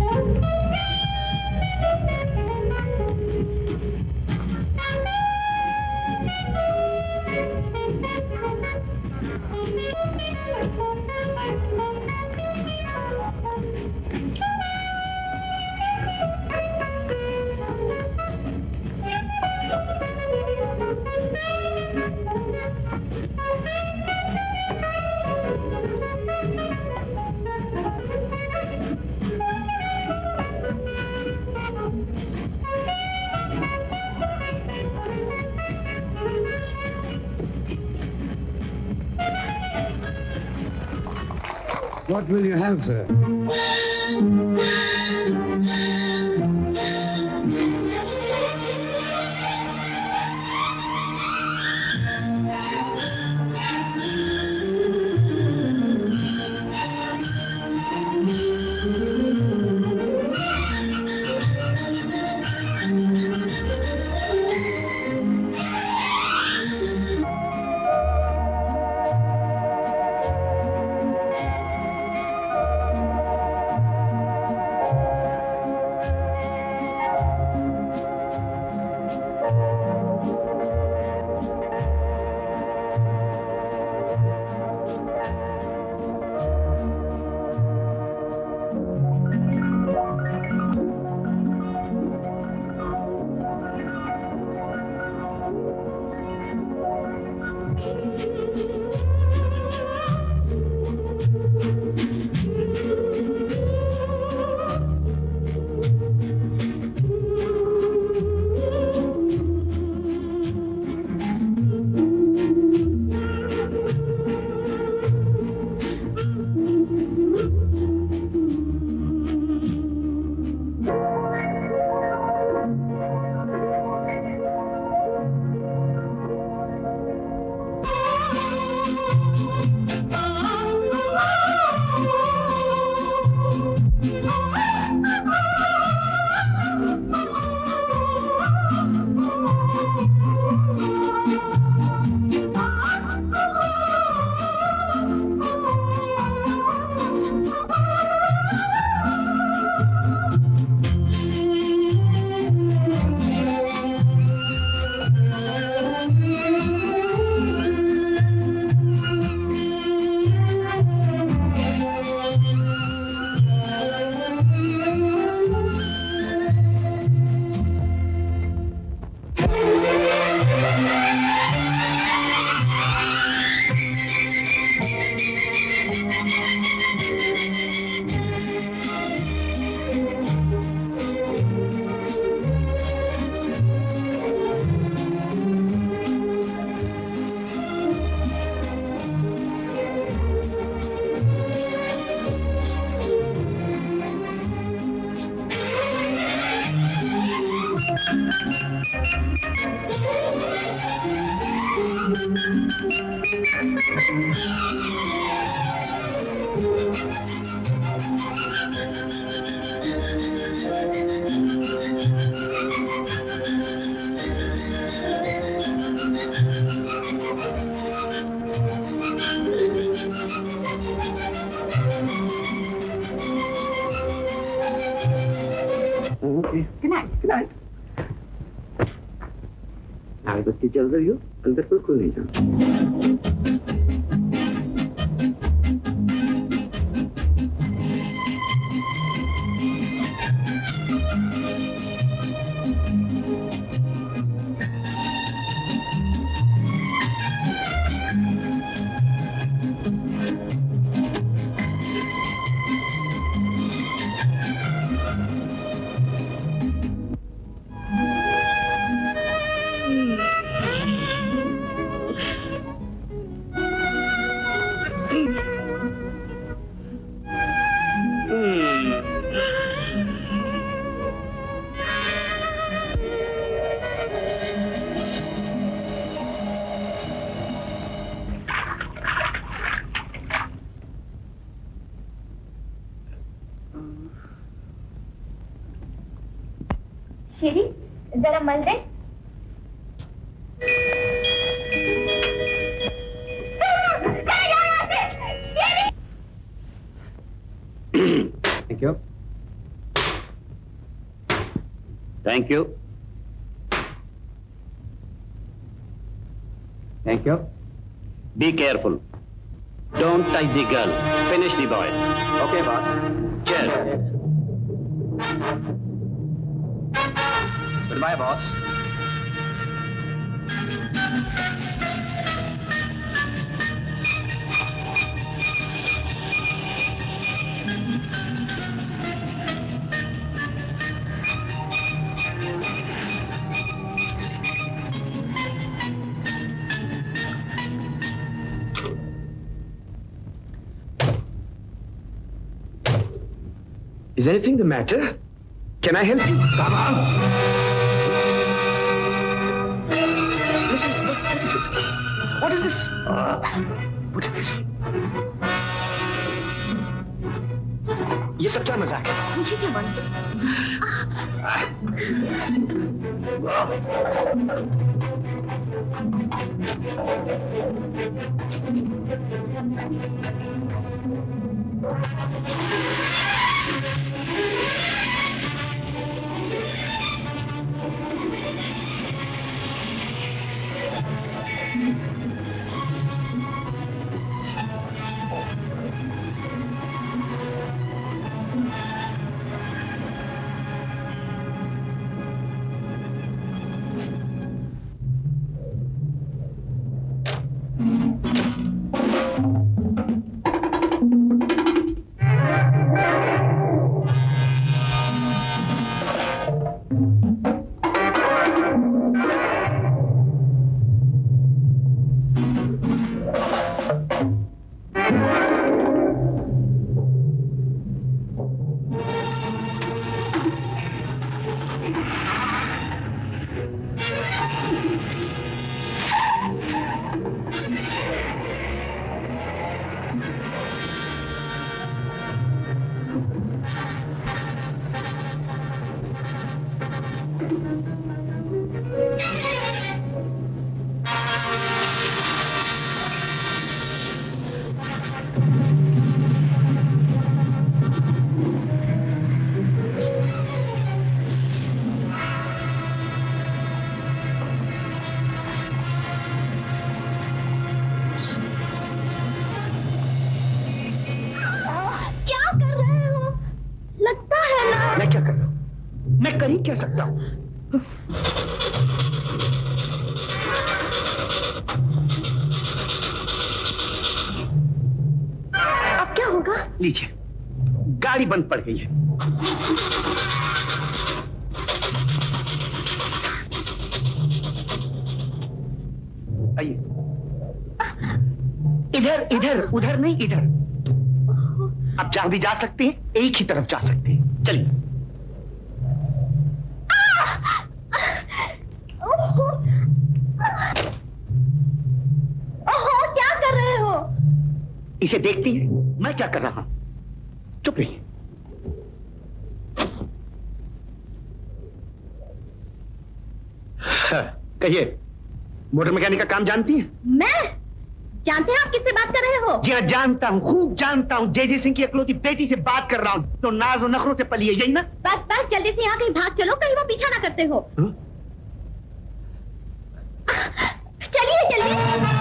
What will you have, sir? बच्ची चल रही हो, अंदर बिल्कुल नहीं जाना। शेरी जरा मल दे। Thank you. Thank you. Thank you. Be careful. Don't touch the girl. Finish the boy. Okay, boss. Cheers. Goodbye, boss. Is anything the matter? Can I help you? Come on! Listen, what is this? What is this? What is this? ये सब क्या मजाक है? मुझे क्या मालूम? क्या सकता हूं? अब क्या होगा? लीजिए, गाड़ी बंद पड़ गई है। आइए, इधर इधर, उधर नहीं, इधर। अब जहां भी जा सकते हैं, एक ही तरफ जा सकते हैं। चलिए। इसे देखती है मैं क्या कर रहा हूं। चुप रहिए। कहिए, मोटर मैकेनिक का काम जानती हैं? मैं? जानते हैं आप किससे बात कर रहे हो? जी हाँ, जानता हूं, खूब जानता हूं। जय सिंह की इकलौती बेटी से बात कर रहा हूं। तो नाज और नखरों से पली है, यही ना? बस बस, जल्दी से यहाँ कहीं भाग चलो, कहीं वो पीछा ना करते हो। चलिए चलिए।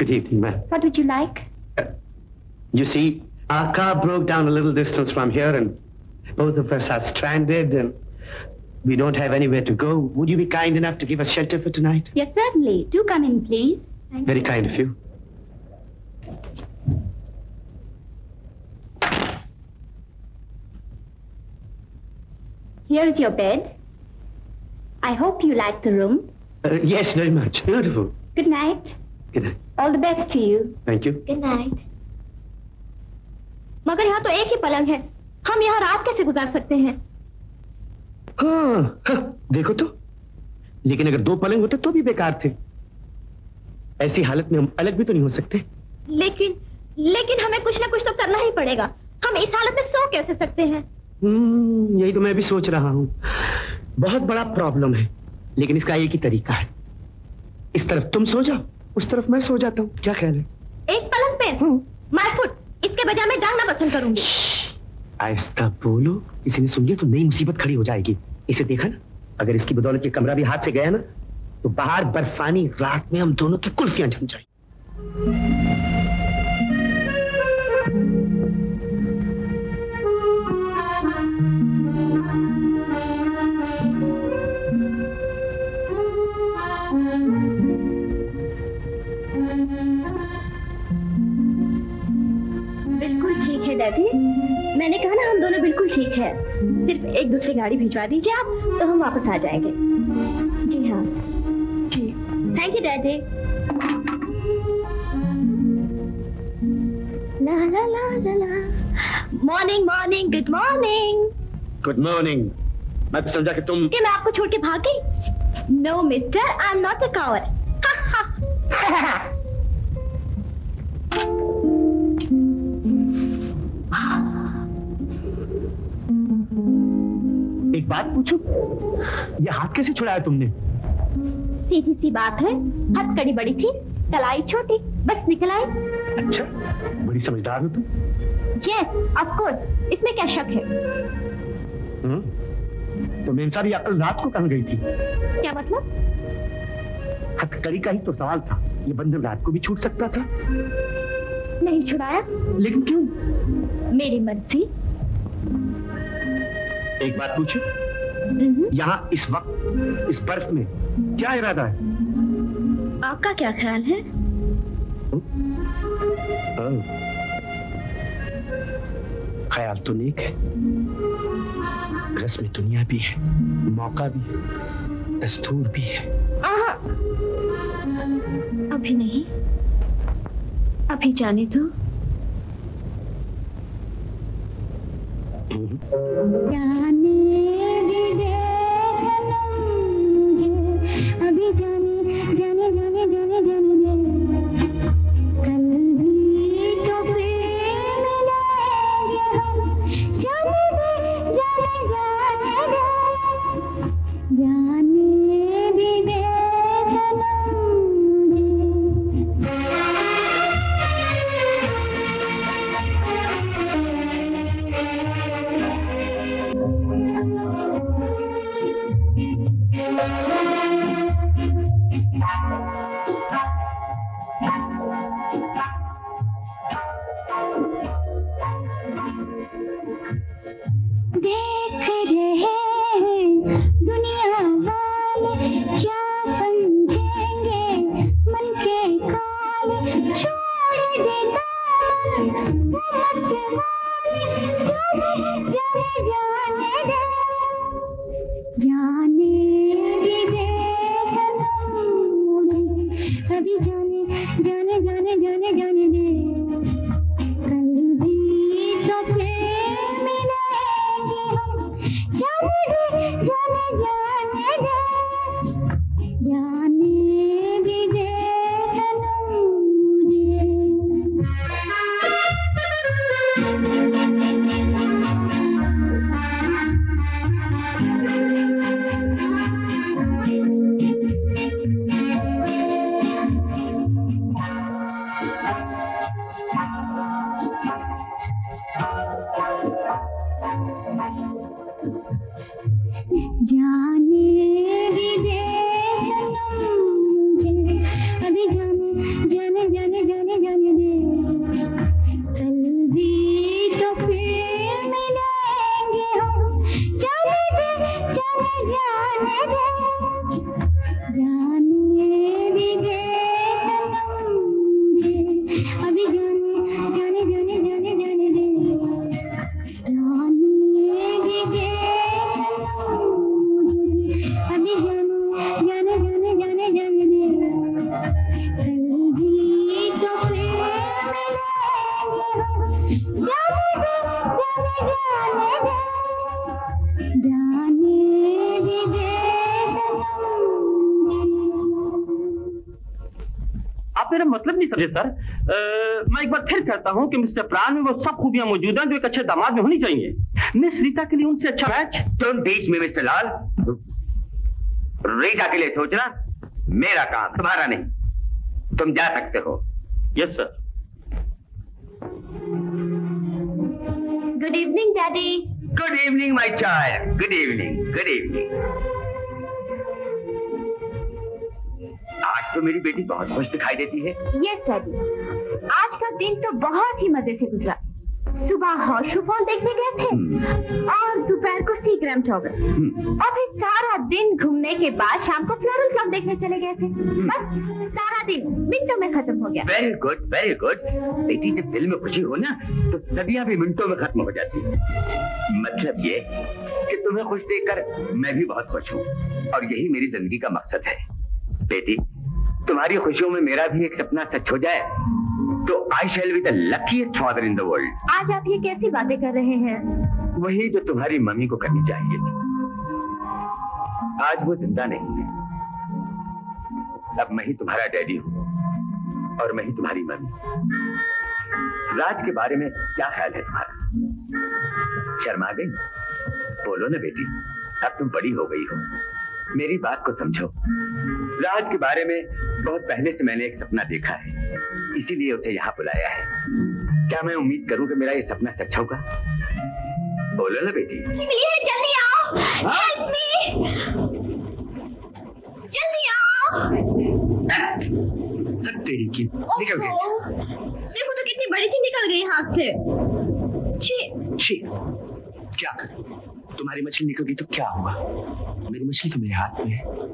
Good evening, ma'am. What would you like? You see, our car broke down a little distance from here and both of us are stranded and we don't have anywhere to go. Would you be kind enough to give us shelter for tonight? Yes, certainly. Do come in, please. Very kind of you. Here is your bed. I hope you like the room. Yes, very much. Beautiful. Good night. Good night. All the best to you. Thank you. Good night. मगर यहाँ तो एक ही पलंग है, हम यहाँ रात कैसे गुजार सकते हैं? हाँ, देखो तो। लेकिन अगर 2 पलंग होते तो भी बेकार थे। ऐसी हालत में हम अलग भी तो नहीं हो सकते। लेकिन हमें कुछ ना कुछ तो करना ही पड़ेगा। हम इस हालत में सो कैसे सकते हैं? यही तो मैं भी सोच रहा हूँ। बहुत बड़ा प्रॉब्लम है, लेकिन इसका एक ही तरीका है। इस तरफ तुम सो जाओ, उस तरफ मैं सो जाता हूँ। क्या ख्याल है? एक पलंग पे? माय फुट, इसके बजाय मैं जागना पसंद करूंगी। आहिस्ता बोलो, किसी ने सुन लिया तो नई मुसीबत खड़ी हो जाएगी। इसे देखा ना, अगर इसकी बदौलत ये कमरा भी हाथ से गया ना, तो बाहर बर्फानी रात में हम दोनों की कुल्फियां जम जाएंगी। बिल्कुल ठीक है डैडी, मैंने कहा ना हम दोनों बिल्कुल ठीक है। सिर्फ एक दूसरी गाड़ी भिजवा दीजिए आप, तो हम वापस आ जाएंगे। जी हाँ जी, थैंक यू डैडी। ला ला ला ला ला। Morning morning, good morning. Good morning. मैं तो समझा कि तुम मैं आपको छोड़ के भाग गई। No mister, I am not a coward. एक बात पूछूं, ये हाथ कैसे छुड़ाया तुमने? सीधी सी बात है, हथकड़ी बड़ी थी, कलाई छोटी, बस निकल आई। अच्छा, बड़ी समझदार हो तुम। यस, ऑफ कोर्स, इसमें क्या शक है? तो मेरी सारी अकल रात को कहाँ गई थी? क्या मतलब? हथकड़ी का ही तो सवाल था, ये बंधन रात को भी छूट सकता था। नहीं छुड़ाया। लेकिन क्यों? मेरी मर्जी। एक बात पूछूं, यहाँ इस वक्त इस बर्फ में क्या इरादा है? आपका क्या ख्याल है? ख्याल तो नेक है, रस्म दुनिया भी है, मौका भी है, दस्तूर भी है। अभी नहीं, अभी जाने दो। जाने विदेश मुझे, अभी जाने जाने जाने जाने जाने दे। कल भी तो फिर मिलेंगे हम, जाने दे जाने जाने दे। जाने विदेश देख रहे हैं दुनिया वाले, क्या समझेंगे मन के काले। छोड़ दे दामन मत वाले, जाने जाने जाने दे। जाने विदेश मुझे, अभी जाने जाने जाने जाने जाने दे। कल भी तो फिर मिलेंगे हम, जाने दे जाने जाने दे। जाने विदेश जाने विदेश मुझे, अभी जाने जाने जाने आप मेरा मतलब नहीं समझे सर। मैं एक बार फिर कहता हूं कि मिस्टर प्राण में वो सब खूबियां मौजूद हैं जो एक अच्छे दामाद में होनी चाहिए। मिस रीता के लिए उनसे अच्छा मैच। तुम बीच में मिस्टर लाल, रीता के लिए सोचना मेरा काम, तुम्हारा नहीं। तुम जा सकते हो। Yes sir. Good evening daddy. Good evening my child, good evening, good evening. आज तो मेरी बेटी बहुत खुश दिखाई देती है। यस डैडी, आज का दिन तो बहुत ही मजे से गुजरा। सुबह हॉर्स फॉल देखने गए थे और दोपहर को सी ग्रैम्स हो गए और फिर सारा दिन घूमने के बाद शाम को फ्लोरल क्लब देखने चले गए थे। बस सारा दिन मिनटों में खत्म हो गया। Very good, very good. बेटी जब दिल में खुशी हो ना तो सदियां भी मिनटों में खत्म हो जाती है। मतलब ये कि तुम्हें खुश देखकर मैं भी बहुत खुश हूँ और यही मेरी जिंदगी का मकसद है। बेटी, तुम्हारी खुशियों में मेरा भी एक सपना सच हो जाए तो I shall be the luckiest father in the world. आज आप ये कैसी बातें कर रहे हैं? वही जो तुम्हारी मम्मी को करनी चाहिए थी। आज वो जिंदा नहीं है। अब मैं ही तुम्हारा डैडी हूँ और मैं ही तुम्हारी मम्मी। राज के बारे में क्या ख्याल है तुम्हारा? शर्मा गई? बोलो ना बेटी, अब तुम बड़ी हो गई हो, मेरी बात को समझो। राज के बारे में बहुत पहले से मैंने एक सपना देखा है, इसीलिए उसे यहाँ बुलाया है। क्या मैं उम्मीद करूं कि मेरा ये सपना सच होगा? बोलो ना बेटी। जल्दी आओ, हेल्प मी, जल्दी आओ। तेरी की निकल गई। देखो तो कितनी बड़ी सी निकल गई हाथ से। छी छी, क्या करूं? तुम्हारी मछली निकल गई तो क्या हुआ? मेरी मछली तो मेरे हाथ में है।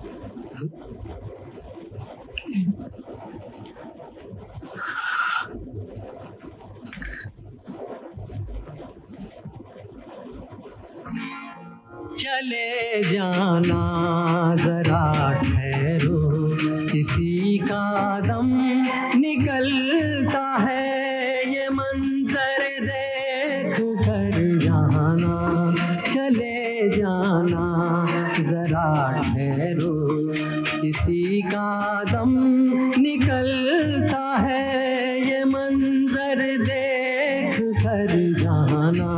चले जाना जरा ठहरो, किसी का दम निकलता है, ये मंजर देख कर जाना। चले जाना जरा ठहरो, किसी का दम निकलता है, ये मंजर देख कर जाना।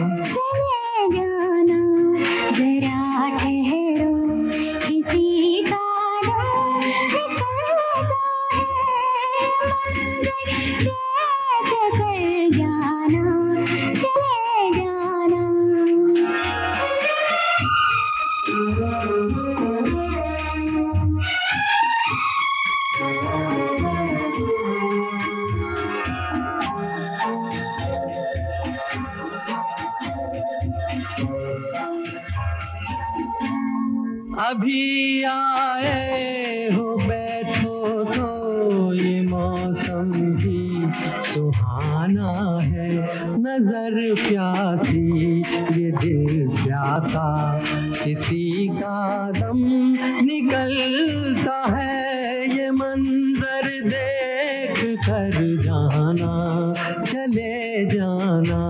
जरा ठहरो, किसी का दम निकलता है, देख कर जाना। चले जाना। अभी आए हो बैठो तो ये मौसम भी सुहाना है, नजर प्यासी ये दिल प्यासा, किसी का दम निकलता है, ये मंजर देख कर जाना। चले जाना।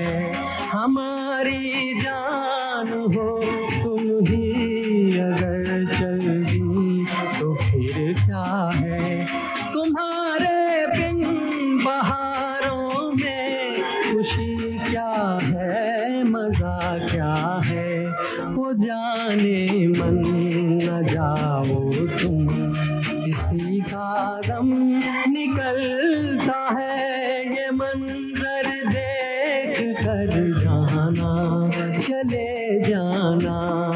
हमारी जान हो तुम ही अगर क्या है वो जाने मन न जाओ तुम, किसी का दम निकलता है ये मंजर देख कर जाना, चले जाना।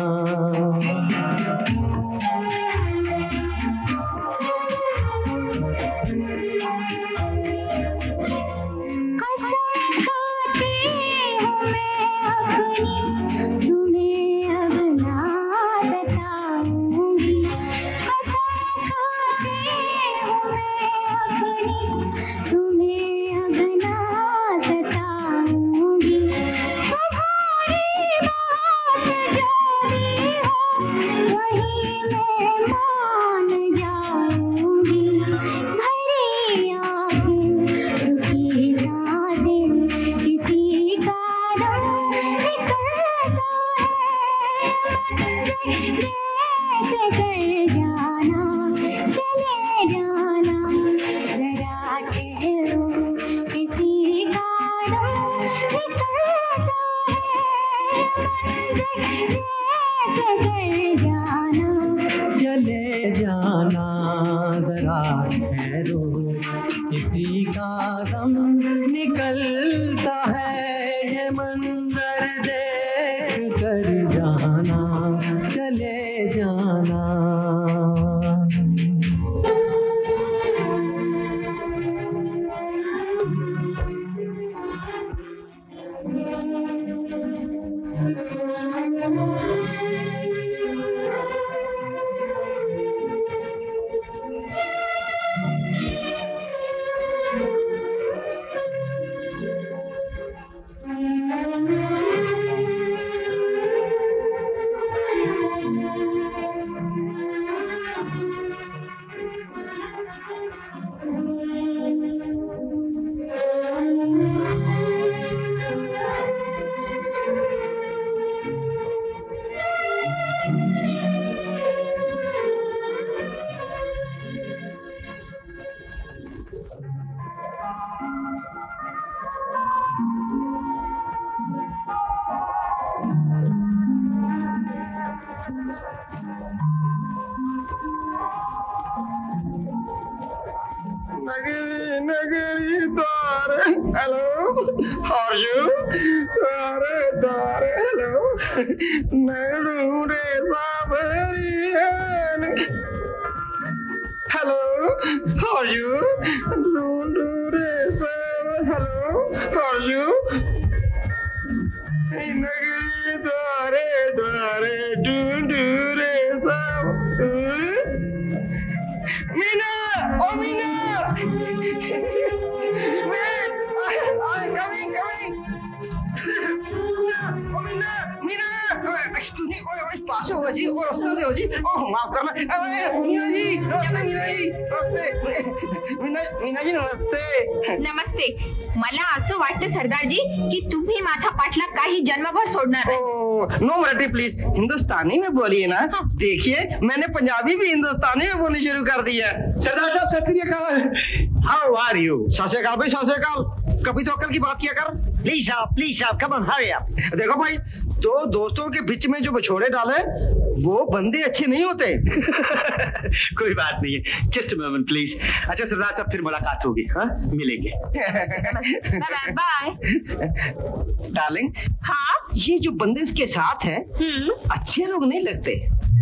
नमस्ते. मला असं वाटतं सरदारजी की तुम्ही माझा पाठलाग काही जन्मभर सोडणार नाही. नो मराठी प्लीज, हिंदुस्तानी में बोलिए ना. देखिए मैंने पंजाबी भी हिंदुस्तानी में बोलनी शुरू कर दी है. सरदार साहब Sat Sri Akal. How are you? Sat Sri अकाल भाई, सत श्री अकाल. कभी तो अकल की बात किया कर. प्लीज साहब कम ऑन हरी अप. देखो भाई, दो दोस्तों के बीच में जो बछोड़े डाले वो बंदे अच्छे नहीं होते. कोई बात नहीं है, जस्ट अ मोमेंट प्लीज. अच्छा सरदार साहब, फिर मुलाकात होगी. हाँ, मिलेंगे. बाय. डार्लिंग, हाँ, ये जो बंदे इसके साथ हैं अच्छे लोग नहीं लगते.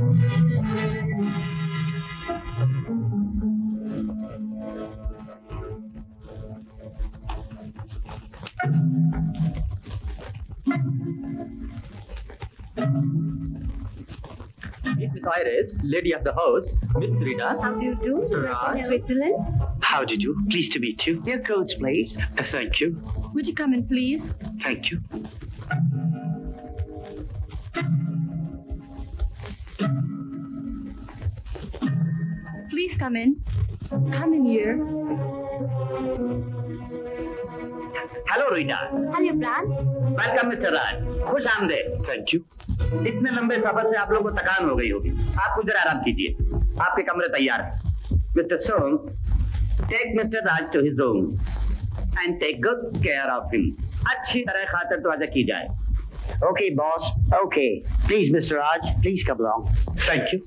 Miss Iris, lady of the house, Miss Rita. How do you do? Raj. Switzerland. How do you do? Pleased to meet you. Your coach, please. Thank you. Would you come in, please? Thank you. Please come in. Come in here. Hello Rita. Hello Pran. Welcome mister Raj. खुश आमदेद. Thank you. इतने लंबे सफर से आप लोगों को थकान हो गई होगी. आप कुछ देर आराम कीजिए, आपके कमरे तैयार हैं. Mister Som, take mister Raj to his room and take good care of him. अच्छी तरह खातिर तवज्जो की जाए. Okay, boss. Okay. Please, Mr. Raj, please come along. Thank you.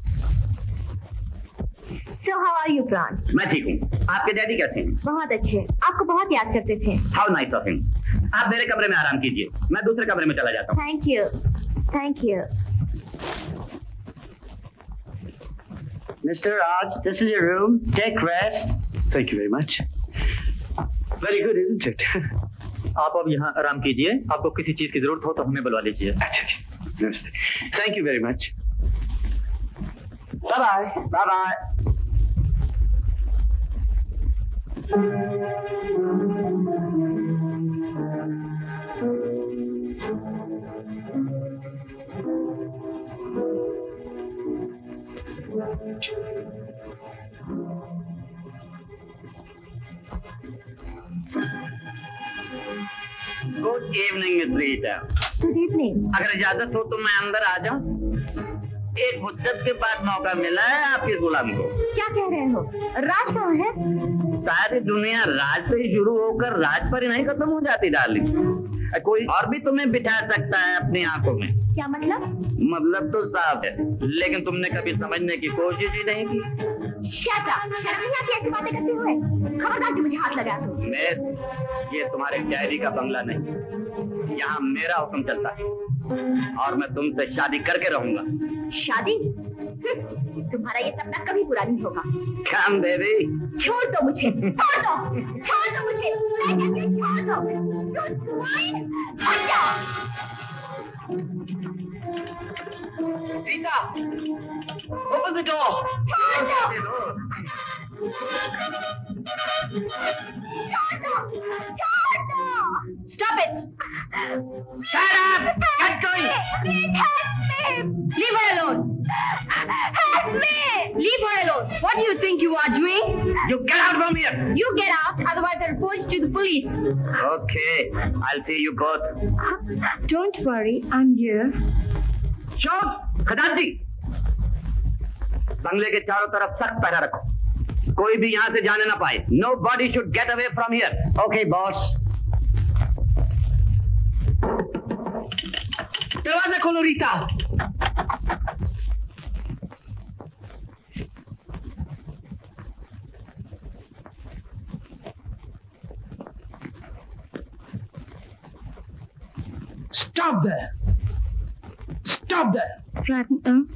So how are you, Pran? मैं ठीक हूँ। आपके डैडी कैसे हैं? बहुत अच्छे। आपको बहुत याद करते थे। How nice of him. आप मेरे कमरे में आराम कीजिए, मैं दूसरे कमरे में चला जाता हूँ। Thank you. Thank you. Mr. Raj, this is your room. Take rest. Thank you very much. Very good, isn't it? आप अब यहाँ आराम कीजिए, आपको किसी चीज की जरूरत हो तो हमें बुलवा लीजिए। अच्छा जी, नमस्ते। Thank you very much. Bye bye. Bye bye. Good evening miss Rita. Good evening. अगर इजाजत हो तो मैं अंदर आ जाऊं? एक मुद्दत के बाद मौका मिला है आपके गुलाम को। क्या कह रहे हो? राज कहाँ है? सारी दुनिया राज से ही शुरू होकर राज पर ही नहीं खत्म हो जाती डार्लिंग। कोई और भी तुम्हें बिठा सकता है अपनी आंखों में। क्या मतलब? मतलब तो साफ है, लेकिन तुमने कभी समझने की कोशिश ही नहीं की। Shut up! शर्म नहीं आती ऐसी बातें करते हुए? खबरदार कि मुझे हाथ लगा दो। ये तुम्हारे डैडी का बंगला नहीं, यहाँ मेरा हुक्म चलता है और मैं तुमसे शादी करके रहूंगा। शादी? तुम्हारा ये सपना कभी पूरा नहीं होगा। Come baby। छोड़ दो मुझे, छोड़ दो, छोड़ दो मुझे, मैं कहती हूँ छोड़ दो। You swine! हट जाओ। Rita, open the door। छोड़ दो। Stop it! Shut up! Get going! Please help me! Leave her alone! Help me! Leave her alone! What do you think you are doing? You get out from here! You get out, otherwise I'll report you to the police. Okay, I'll see you both. Don't worry, I'm here. शोध, खजानजी! बंगले के चारों तरफ सख्त पहरा रखो, कोई भी यहाँ से जाने ना पाए। Nobody should get away from here. Okay, boss. दरवाजा खोलो Rita. Stop there! Stop there! Pran,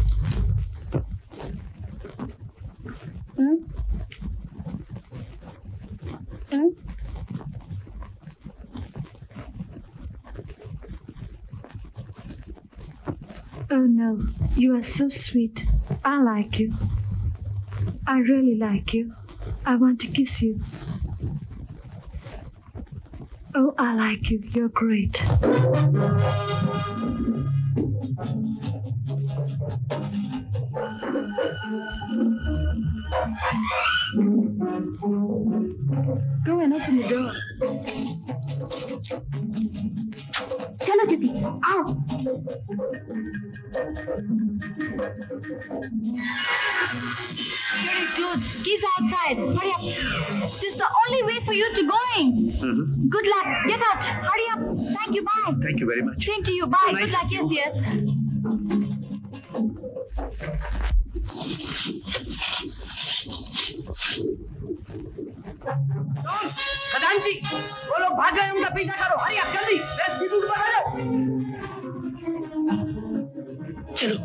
Oh no, you are so sweet. I like you. I really like you. I want to kiss you. Oh, I like you. You're great. Go and open the door. चलो जल्दी आओ। Very good. Keys outside. Hurry up. This is the only way for you to going. Good luck. Get out. Hurry up. Thank you. Bye. Thank you very much. Same to you. Bye. So nice. Good luck. Yes, yes. खजानजी, वो लोग भाग गए, उनका पीछा करो। हरी आप जल्दी, speed पर आ जाओ। चलो।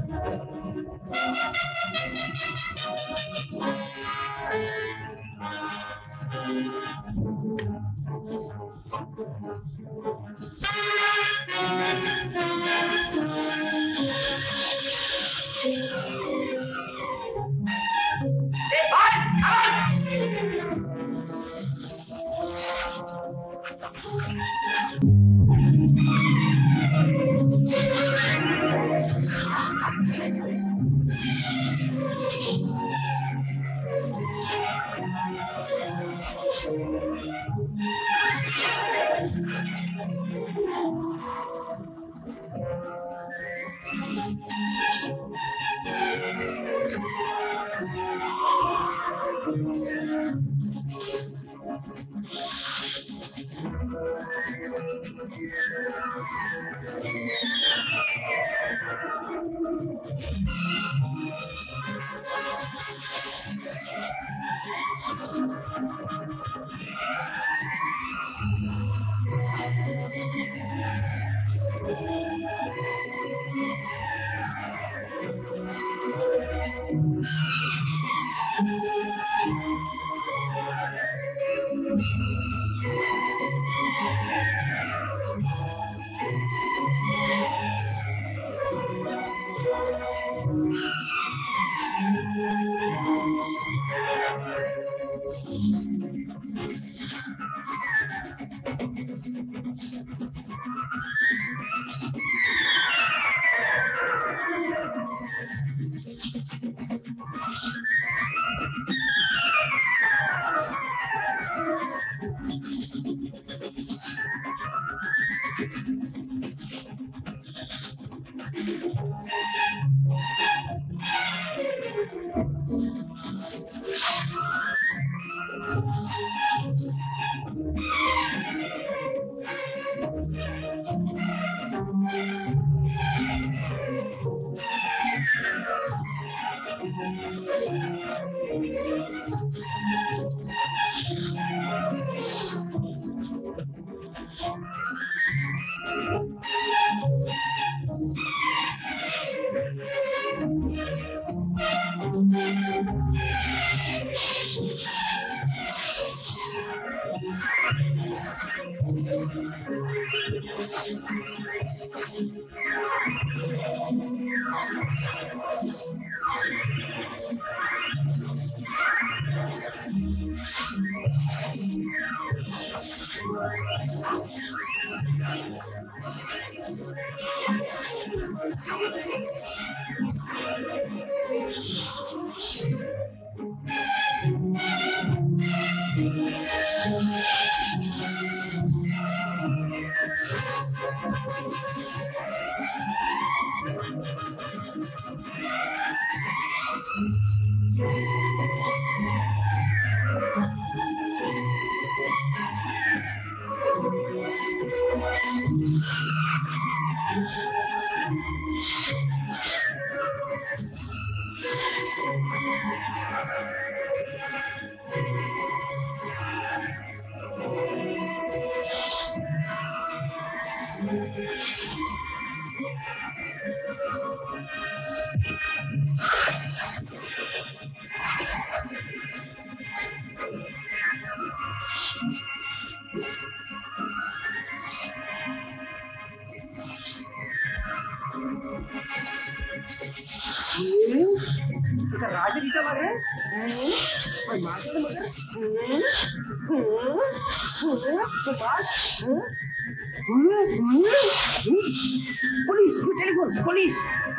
Police telephone police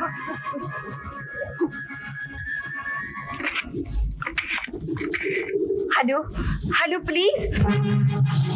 hello hello please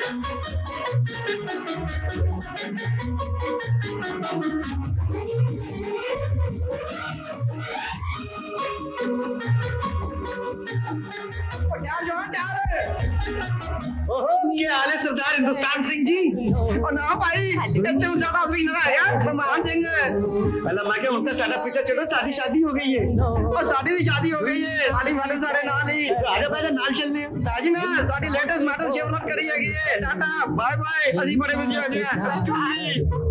क्या हाल है सरदार हिंदुस्तान सिंह जी? और ना भाई इतने ज्यादा अभी ना आया हम मान देंगे। पहले मैं क्या उनका सारा पीछे चलो, शादी हो गई है और शादी भी शादी हो गई है। खाली वाले सारे नाल ही आगे पहले नाल चलने राजी ना सारी लेटेस्ट मैटर डेवलप करी है। टाटा बाय बाय, अभी बड़े बिजी हो गए।